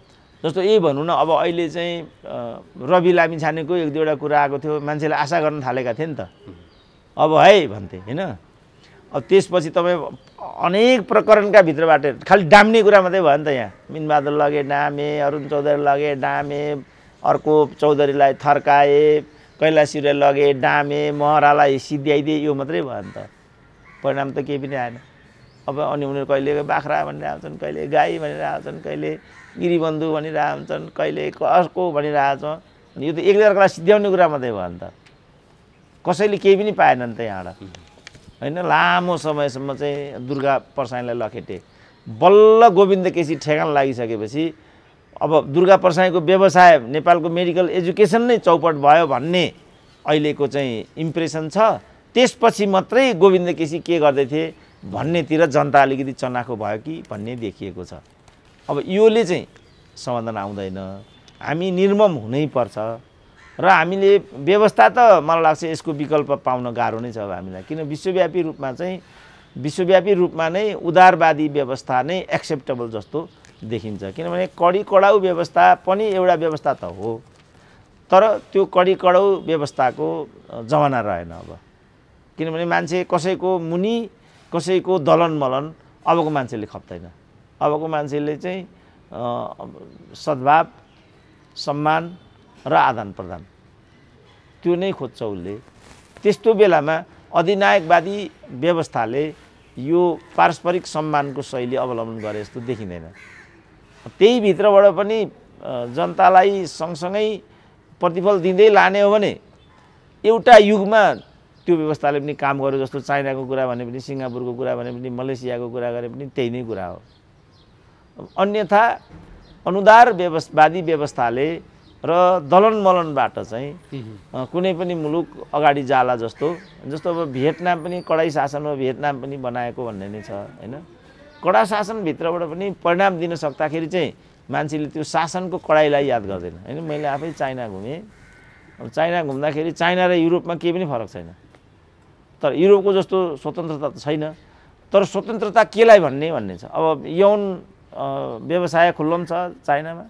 जस्तो यही भनौँ न, अब अहिले चाहिँ रवि लामिछानेको एक दुईवटा कुरा आएको थियो, मान्छेले आशा गर्न थालेका थिए नि त, अब है भन्थे होइन। अब त्यसपछि तपाईँ अनेक प्रकरणका भित्रबाट खालि डाम्ने कुरा मात्रै भयो नि त। यहाँ मिनबहादुर लगे डामे, अरुण चौधरी लगे डामे, अर्को चौधरीलाई थर्काए, कैलाश शिवले लगे डामे, महरालाई सिद्ध्याइदिए, यो मात्रै भयो नि त। परिणाम त केही पनि आएन। अब अनि उनीहरू कहिले बाख्रा भनेर आउँछन्, कहिले गाई भनेर आउँछन्, कहिले गिरीबन्धु भनेर आउँछन्, कहिले कसको भनिरहेछ। अनि यो त एकले अर्कालाई सिद्ध्याउने कुरा मात्रै भयो नि त, कसैले केही पनि पाएन नि त यहाँबाट होइन। लामो समयसम्म चाहिँ दुर्गा परसाईलाई लखेटे, बल्ल गोविन्द केसी ठेगान लागिसकेपछि अब दुर्गा परसाईको व्यवसाय नेपालको मेडिकल एजुकेसन नै चौपट भयो भन्ने अहिलेको चाहिँ इम्प्रेसन छ। त्यसपछि मात्रै गोविन्द केसी के गर्दै थिए भन्नेतिर जनता अलिकति चनाखो भयो कि भन्ने देखिएको छ। अब योले चाहिँ समाधान आउँदैन, हामी निर्मम हुनैपर्छ। र हामीले व्यवस्था त मलाई लाग्छ यसको विकल्प पाउन गाह्रो नै छ अब हामीलाई, किन विश्वव्यापी रूपमा चाहिँ विश्वव्यापी रूपमा नै उदारवादी व्यवस्था नै एक्सेप्टेबल जस्तो देखिन्छ। किनभने कडी कडाउ व्यवस्था पनि एउटा व्यवस्था त हो, तर त्यो कडी कडाउ व्यवस्थाको जमाना रहेन अब। किनभने मान्छे कसैको मुनि कसैको दलन मलन अबको मान्छेले खप्दैन। अबको मान्छेले चाहिँ सद्भाव, सम्मान र आदान प्रदान त्यो नै खोज्छ उसले। त्यस्तो बेलामा अधिनायकवादी व्यवस्थाले यो पारस्परिक सम्मानको शैली अवलम्बन गरे जस्तो देखिँदैन। त्यही भित्रबाट पनि जनतालाई सँगसँगै प्रतिफल दिँदै लाने हो भने एउटा युगमा त्यो व्यवस्थाले पनि काम गर्यो। जस्तो चाइनाको कुरा भने पनि, सिङ्गापुरको कुरा भने पनि, मलेसियाको कुरा गरे पनि त्यही नै कुरा हो। अन्यथा अनुदार व्यवस्थावादी व्यवस्थाले र दलन मलनबाट चाहिँ कुनै पनि मुलुक अगाडि जाला जस्तो जस्तो अब भियतनाम पनि कडाई शासनमा भियतनाम पनि बनाएको भन्ने नै छ होइन। कडा शासनभित्रबाट पनि परिणाम दिन सक्दाखेरि चाहिँ मान्छेले त्यो शासनको कडाइलाई याद गर्दैन होइन। मैले आफै चाइना घुमेँ, अब चाइना घुम्दाखेरि चाइना र युरोपमा केही पनि फरक छैन, तर युरोपको जस्तो स्वतन्त्रता त छैन। तर स्वतन्त्रता केलाई भन्ने भन्ने छ। अब यौन व्यवसाय खुल्लम छ चाइनामा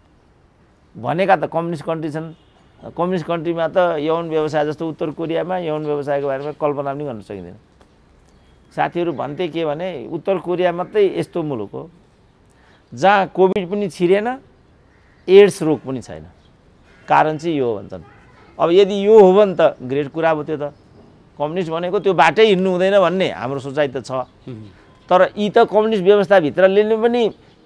भनेका त कम्युनिस्ट कन्ट्री छन्। कम्युनिस्ट कन्ट्रीमा त यौन व्यवसाय जस्तो उत्तर कोरियामा यौन व्यवसायको बारेमा कल्पना पनि गर्न सकिँदैन। साथीहरू भन्थे के भने उत्तर कोरिया मात्रै यस्तो मुलुक हो जहाँ कोभिड पनि छिरेन, एड्स रोग पनि छैन। कारण चाहिँ यो हो भन्छन्। अब यदि यो हो भने त ग्रेट कुरा हो। त्यो त कम्युनिस्ट भनेको त्यो बाटै हिँड्नु हुँदैन भन्ने हाम्रो सोचाइ त छ। तर यी त कम्युनिस्ट व्यवस्थाभित्रले पनि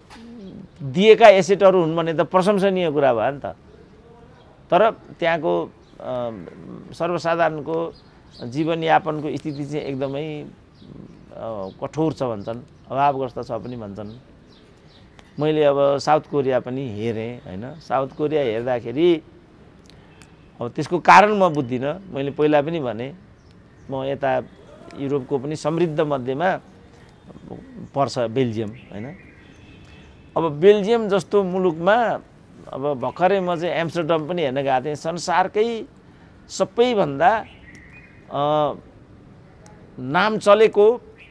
दिएका एसेटहरू हुन् भने त प्रशंसनीय कुरा भयो नि त। तर त्यहाँको सर्वसाधारणको जीवनयापनको स्थिति चाहिँ एकदमै कठोर छ भन्छन्, अभावग्रस्त छ पनि भन्छन्। मैले अब साउथ कोरिया पनि हेरेँ होइन। साउथ कोरिया हेर्दाखेरि अब त्यसको कारण म बुझ्दिनँ। मैले पहिला पनि भने म यता युरोपको पनि समृद्ध मध्येमा पर्छ बेल्जियम होइन। अब बेल्जियम जस्तो मुलुकमा अब भर्खरै म चाहिँ एम्स्टरडम पनि हेर्न गएको थिएँ। संसारकै सबैभन्दा नाम चलेको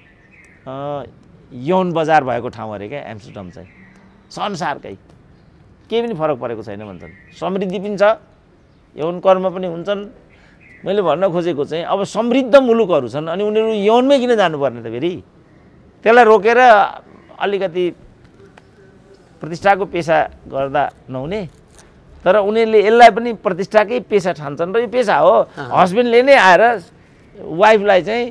यौन बजार भएको ठाउँ अरे क्या एम्स्टरडम चाहिँ। संसारकै केही पनि फरक परेको छैन भन्छन्। समृद्धि पनि छ, यौन कर्म पनि हुन्छन्। मैले भन्न खोजेको चाहिँ अब समृद्ध मुलुकहरू छन् अनि उनीहरू यौनमै किन जानुपर्ने त फेरि? त्यसलाई रोकेर अलिकति प्रतिष्ठाको पेसा गर्दा नहुने, तर उनीहरूले यसलाई पनि प्रतिष्ठाकै पेसा ठान्छन् र यो पेसा हो। हस्बेन्डले नै आएर वाइफलाई चाहिँ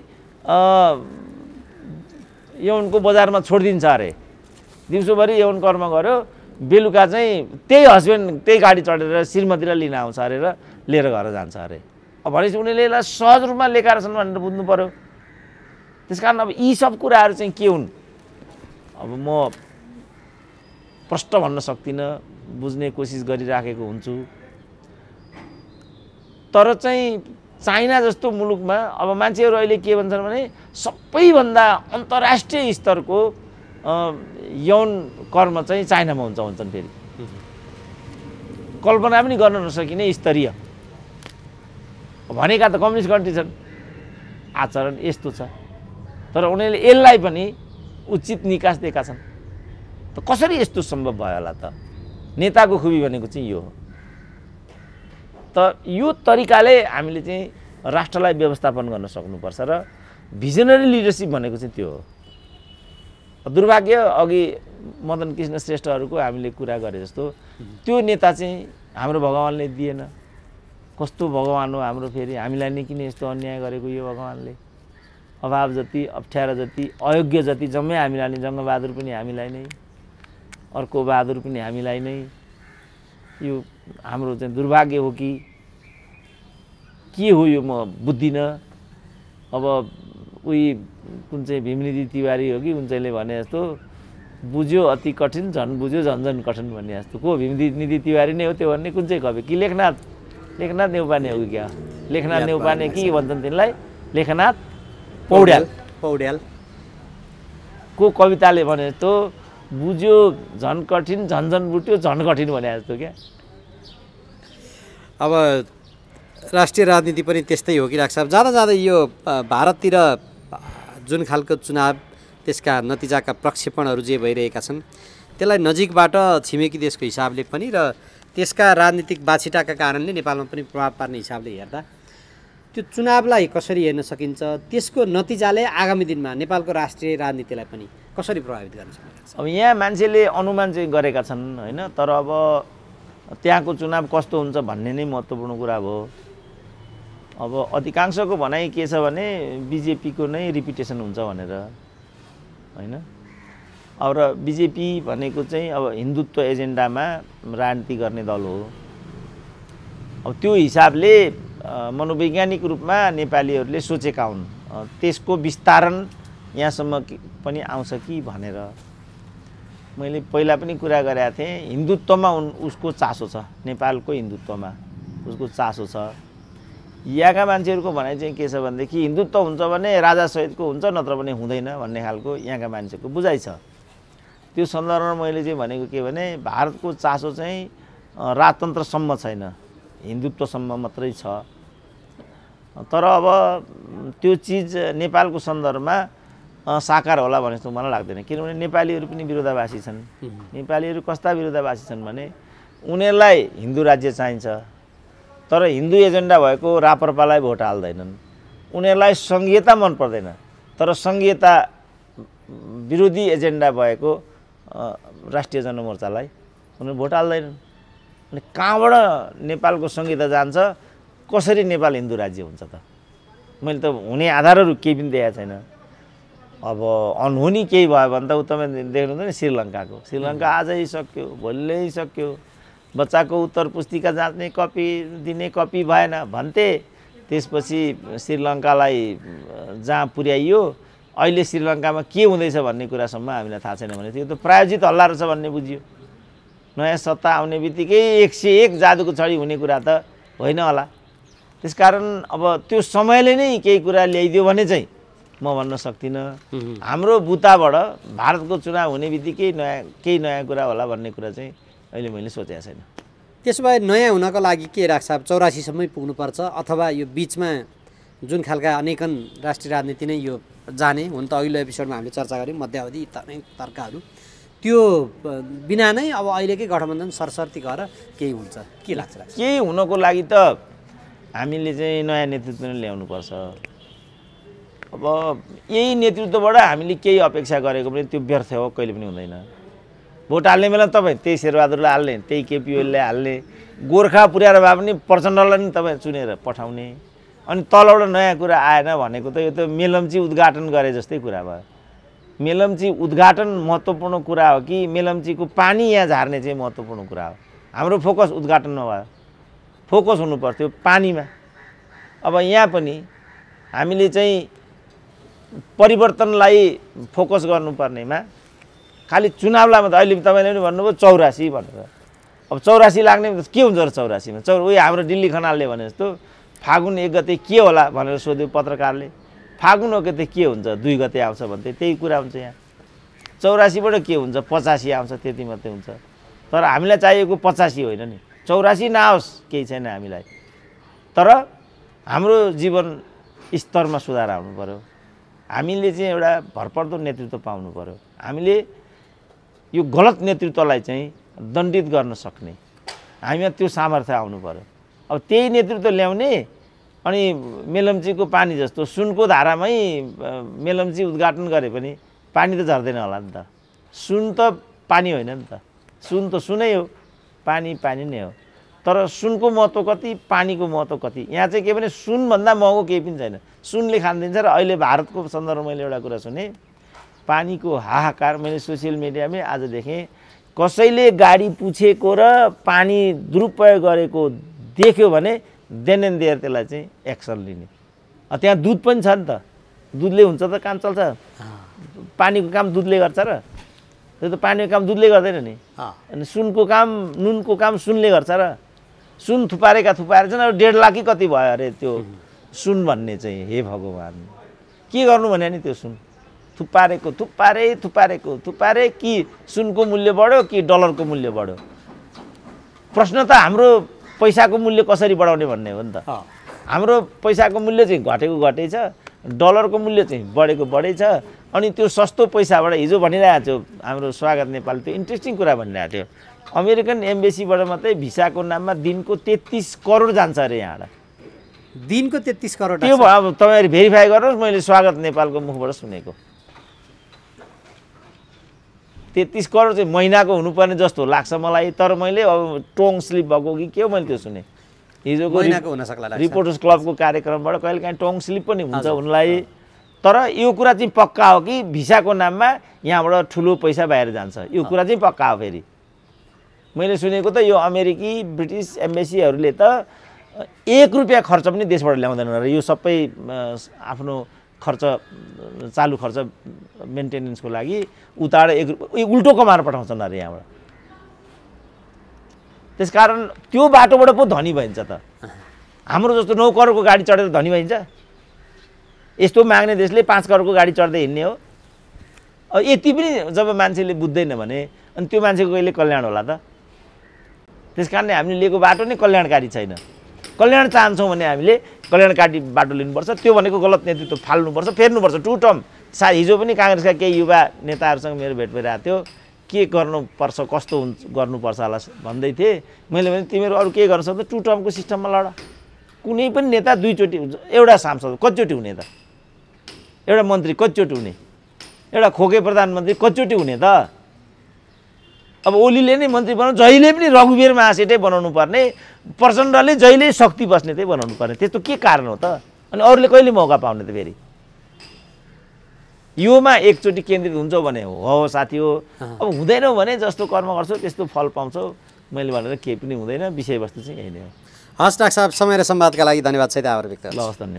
यौनको बजारमा छोडिदिन्छ अरे। दिउँसोभरि यौन कर्म गर्यो, बेलुका चाहिँ त्यही हस्बेन्ड त्यही गाडी चढेर श्रीमतीलाई लिन आउँछ अरे र लिएर घर जान्छ अरे। अब भनेपछि उनीहरूले यसलाई सहज रूपमा लिएका छन् भनेर बुझ्नु पऱ्यो। त्यस कारण अब यी सब कुराहरू चाहिँ के हुन् अब म प्रष्ट भन्न सक्दिनँ, बुझ्ने कोसिस गरिराखेको हुन्छु। तर चाहिँ चाइना जस्तो मुलुकमा अब मान्छेहरू अहिले के भन्छन् भने सबैभन्दा अन्तर्राष्ट्रिय स्तरको यौन कर्म चाहिँ चाइनामा हुन्छ भन्छन्। फेरि कल्पना पनि गर्न नसकिने स्तरीय भनेका त कम्युनिस्ट कन्ट्री छन्। आचरण यस्तो छ, तर उनीहरूले यसलाई पनि उचित निकास दिएका छन्। त कसरी यस्तो सम्भव भयो होला त? नेताको खुबी भनेको चाहिँ यो हो। त यो तरिकाले हामीले चाहिँ राष्ट्रलाई व्यवस्थापन गर्न सक्नुपर्छ र भिजनरी लिडरसिप भनेको चाहिँ त्यो हो। दुर्भाग्य अघि मदन कृष्ण श्रेष्ठहरूको हामीले कुरा गरे जस्तो त्यो नेता चाहिँ हाम्रो भगवान्ले दिएन। कस्तो भगवान हो हाम्रो, फेरि हामीलाई नै किन यस्तो अन्याय गरेको यो भगवान्ले। अभाव जति, अप्ठ्यारो जति, अयोग्य जति जम्मै हामीलाई नै, जङ्गबहादुर पनि हामीलाई नै, अर्को बहादुर पनि हामीलाई नै। यो हाम्रो चाहिँ दुर्भाग्य हो कि के हो यो, म बुझ्दिनँ। अब उही कुन चाहिँ भीमनिधि तिवारी हो कि कुन चाहिँले भने जस्तो बुझ्यो अति कठिन, झन् बुझ्यो झन् झन् कठिन भन्ने जस्तो। को भीमनिधि तिवारी नै हो त्यो भन्ने? कुन चाहिँ कवि? कि लेखनाथ लेखनाथ नेउपाने हो कि क्या? लेखनाथ नेउपाने कि भन्छन् तिनलाई? लेखनाथ पौड्याल पौड्याल को कविताले भने जस्तो बुझ्यो झन् कठिन, झन् झन् बुट्यो झन् कठिन भने जस्तो क्या। अब राष्ट्रिय राजनीति पनि त्यस्तै हो कि डाक्टर साहब? जाँदा जाँदै यो भारततिर जुन खालको चुनाव, त्यसका नतिजाका प्रक्षेपणहरू जे भइरहेका छन् त्यसलाई नजिकबाट छिमेकी देशको हिसाबले पनि र त्यसका राजनीतिक बाछिटाका कारणले नेपालमा पनि प्रभाव पार्ने हिसाबले हेर्दा त्यो चुनावलाई कसरी हेर्न सकिन्छ? त्यसको नतिजाले आगामी दिनमा नेपालको राष्ट्रिय राजनीतिलाई पनि कसरी प्रभावित गर्न सक्छ? अब यहाँ मान्छेले अनुमान चाहिँ गरेका छन् होइन, तर अब त्यहाँको चुनाव कस्तो हुन्छ भन्ने नै महत्त्वपूर्ण कुरा हो। अब अधिकांशको भनाइ के छ भने बिजेपीको नै रिपिटेसन हुन्छ भनेर होइन। अब र बिजेपी भनेको चाहिँ अब हिन्दुत्व एजेन्डामा राजनीति गर्ने दल हो। अब त्यो हिसाबले मनोवैज्ञानिक रूपमा नेपालीहरूले सोचेका हुन् त्यसको विस्तारण यहाँसम्म पनि आउँछ कि भनेर। मैले पहिला पनि कुरा गरेका थिएँ, हिन्दुत्वमा उसको चासो छ, नेपालको हिन्दुत्वमा उसको चासो छ। यहाँका मान्छेहरूको भनाइ चाहिँ के छ भनेदेखि हिन्दुत्व हुन्छ भने राजा सहितको हुन्छ, नत्र भने हुँदैन भन्ने खालको यहाँका मान्छेको बुझाइ छ। त्यो सन्दर्भमा मैले चाहिँ भनेको के भने भारतको चासो चाहिँ राजतन्त्रसम्म छैन, हिन्दुत्वसम्म मात्रै छ। तर अब त्यो चिज नेपालको सन्दर्भमा साकार होला भने जस्तो मलाई लाग्दैन। किनभने नेपालीहरू पनि विरोधाभासी छन्। नेपालीहरू कस्ता विरोधाभासी छन् भने उनीहरूलाई हिन्दू राज्य चाहिन्छ, तर हिन्दू एजेन्डा भएको राप्रपालाई भोट हाल्दैनन्। उनीहरूलाई सङ्घीयता मन पर्दैन, तर सङ्घीयता विरोधी एजेन्डा भएको राष्ट्रिय जनमोर्चालाई उनीहरू भोट हाल्दैनन्। अनि कहाँबाट नेपालको सङ्घीयता जान्छ? कसरी नेपाल हिन्दू राज्य हुन्छ त? मैले त हुने आधारहरू केही पनि देखाएको छैन। अब अनहुनी केही भयो भने त उ तपाईँ देख्नुहुँदैन श्रीलङ्काको, श्रीलङ्का आजै सक्यो, भोलिलै सक्यो। बच्चाको उत्तर पुस्तिका जाँच्ने कपी दिने कपी भएन भन्थे, त्यसपछि श्रीलङ्कालाई जहाँ पुर्याइयो अहिले श्रीलङ्कामा के हुँदैछ भन्ने कुरासम्म हामीलाई थाहा छैन भने त्यो त प्रायोजित हल्ला रहेछ भन्ने बुझियो। नयाँ सत्ता आउने बित्तिकै एक सय एक जादुको छडी हुने कुरा त होइन होला। त्यसकारण अब त्यो समयले नै केही कुरा ल्याइदियो भने चाहिँ म भन्न सक्दिनँ। हाम्रो बुताबाट भारतको चुनाव हुने बित्तिकै नयाँ केही नयाँ कुरा होला भन्ने कुरा चाहिँ अहिले मैले सोचेको छैन। त्यसो भए नयाँ हुनको लागि के राख्छ? चौरासीसम्मै पुग्नुपर्छ अथवा यो बिचमा जुन खालका अनेकन राष्ट्रिय राजनीति नै यो जाने हुन त अघिल्लो एपिसोडमा हामीले चर्चा गऱ्यौँ मध्यावधि तनै तर्कहरू, त्यो बिना नै अब अहिलेकै गठबन्धन सरसर्ती गरेर केही हुन्छ के लाग्छ? केही हुनको लागि त हामीले चाहिँ नयाँ नेतृत्व नै ल्याउनुपर्छ। अब यही नेतृत्वबाट हामीले केही अपेक्षा गरेको पनि त्यो व्यर्थ हो, कहिले पनि हुँदैन। भोट हाल्ने बेला तपाईँ त्यही शेरबहादुरलाई हाल्ने, त्यही केपी ओलीलाई हाल्ने, गोर्खा पुर्याएर भए पनि प्रचण्डलाई नि तपाईँ चुनेर पठाउने। अनि तलबाट नयाँ कुरा आएन भनेको त यो त मेलम्ची उद्घाटन गरे जस्तै कुरा भयो। मेलम्ची उद्घाटन महत्त्वपूर्ण कुरा हो कि मेलम्चीको पानी यहाँ झार्ने चाहिँ महत्त्वपूर्ण कुरा हो? हाम्रो फोकस उद्घाटनमा भयो, फोकस हुनु पर्थ्यो पानीमा। अब यहाँ पनि हामीले चाहिँ परिवर्तनलाई फोकस गर्नुपर्नेमा खालि चुनावलाई मात्रै, अहिले तपाईँले पनि भन्नुभयो चौरासी भनेर। अब चौरासी लाग्ने के हुन्छ र चौरासीमा? चौर उयो हाम्रो दिल्ली खनालले भने जस्तो फागुन एक गते के होला भनेर सोध्यो पत्रकारले। फागुन एक गते के हुन्छ? दुई गते आउँछ भन्थे, त्यही कुरा हुन्छ यहाँ। चौरासीबाट के हुन्छ? पचासी आउँछ, त्यति मात्रै हुन्छ। तर हामीलाई चाहिएको पचासी होइन नि, चौरासी नआओस् केही छैन हामीलाई, तर हाम्रो जीवन स्तरमा सुधार आउनु पऱ्यो। हामीले चाहिँ एउटा भरपर्दो नेतृत्व पाउनु पऱ्यो। हामीले यो गलत नेतृत्वलाई चाहिँ दण्डित गर्न सक्ने हामीमा त्यो सामर्थ्य आउनु पर्यो। अब त्यही नेतृत्व ल्याउने अनि मेलम्चीको पानी जस्तो सुनको धारामै मेलम्ची उद्घाटन गरे पनि पानी त झर्दैन होला नि त। सुन त पानी होइन नि त, सुन त सुनै हो, पानी पानी नै हो। तर सुनको महत्त्व कति, पानीको महत्त्व कति? यहाँ चाहिँ के भने सुनभन्दा महँगो केही पनि छैन, सुनले खानिदिन्छ। र अहिले भारतको सन्दर्भमा मैले एउटा कुरा सुने, पानीको हाहाकार मैले सोसियल मिडियामै आज देखेँ। कसैले गाडी पुछेको र पानी दुरुपयोग गरेको देख्यो भने देन एन्ड देयर त्यसलाई चाहिँ एक्सन लिने। त्यहाँ दुध पनि छ नि त, दुधले हुन्छ त काम चल्छ? पानीको काम दुधले गर्छ र? त्यो त पानीको काम दुधले गर्दैन नि। अनि सुनको काम, नुनको काम सुनले गर्छ र? सुन थुपारेका थुपारे छन्। अब डेढ लाख कति भयो अरे त्यो सुन भन्ने चाहिँ। हे भगवान्, के गर्नु भने नि त्यो सुन थुपारेको थुपारे थुपारेको थुपारे कि सुनको मूल्य बढ्यो कि डलरको मूल्य बढ्यो? प्रश्न त हाम्रो पैसाको मूल्य कसरी बढाउने भन्ने हो नि त। हाम्रो पैसाको मूल्य चाहिँ घटेको घटै छ, डलरको मूल्य चाहिँ बढेको बढै छ। अनि त्यो सस्तो पैसाबाट हिजो भनिरहेको थियो हाम्रो स्वागत नेपाल, त्यो इन्ट्रेस्टिङ कुरा भनिरहेको थियो, अमेरिकन एम्बेसीबाट मात्रै भिसाको नाममा दिनको तेत्तिस करोड जान्छ अरे यहाँबाट। दिनको तेत्तिस करोड? त्यो भयो, अब तपाईँहरू भेरिफाई गर्नुहोस्, मैले स्वागत नेपालको मुखबाट सुनेको। तेत्तिस करोड चाहिँ महिनाको हुनुपर्ने जस्तो लाग्छ मलाई, तर मैले अब टोङ स्लिप भएको कि के हो मैले त्यो सुने। हिजोको रिपोर्टर्स क्लबको कार्यक्रमबाट कहिले काहीँ टोङ स्लिप पनि हुन्छ उनलाई। तर यो कुरा चाहिँ पक्का हो कि भिसाको नाममा यहाँबाट ठुलो पैसा बाहिर जान्छ, यो कुरा चाहिँ पक्का हो। फेरि मैले सुनेको त यो अमेरिकी ब्रिटिस एम्बेसीहरूले त एक रुपियाँ खर्च पनि देशबाट ल्याउँदैन र यो सबै आफ्नो खर्च, चालु खर्च मेन्टेनेन्सको लागि उताबाट एक उल्टो कमाएर पठाउँछन् अरे यहाँबाट। त्यसकारण त्यो बाटोबाट पो धनी भइन्छ त। हाम्रो जस्तो नौ करोडको गाडी चढेर धनी भइन्छ? यस्तो माग्ने देशले पाँच करोडको गाडी चढ्दै हिँड्ने हो? अब यति पनि जब मान्छेले बुझ्दैन भने अनि त्यो मान्छेको कहिले कल्याण होला त? त्यस कारणले हामीले लिएको बाटो नै कल्याणकारी छैन। कल्याण चाहन्छौँ भने हामीले कल्याणकारी बाटो लिनुपर्छ। त्यो भनेको गलत नेतृत्व फाल्नुपर्छ, फेर्नुपर्छ। टु टर्म सा हिजो पनि काङ्ग्रेसका केही युवा नेताहरूसँग मेरो भेट भइरहेको थियो, के गर्नुपर्छ, कस्तो हुन्छ गर्नुपर्छ होला भन्दै थिएँ। मैले भने तिमीहरू अरू के गर्न सक्छ, टु टर्मको सिस्टममा लड। कुनै पनि नेता दुईचोटि हुन्छ, एउटा सांसद कतिचोटि हुने त? एउटा मन्त्री कतिचोटि हुने? एउटा खोके प्रधानमन्त्री कतिचोटि हुने त? अब ओलीले नै मन्त्री बनाउनु, जहिले पनि रघुवीर महासेठै बनाउनु पर्ने, प्रचण्डले जहिले शक्ति बस्ने चाहिँ बनाउनु पर्ने, त्यस्तो के कारण हो त? अनि अरूले कहिले मौका पाउने त? फेरि योमा एकचोटि केन्द्रित हुन्छौ भने हो साथी हो। अब हुँदैनौ भने जस्तो कर्म गर्छौ त्यस्तो फल पाउँछौ, मैले भनेर केही पनि हुँदैन। विषयवस्तु चाहिँ यही नै हो। हस् डाक्टर साहब, समय र संवादका लागि धन्यवाद छ। आभार व्यक्त गर्छु। ल हस्, धन्यवाद।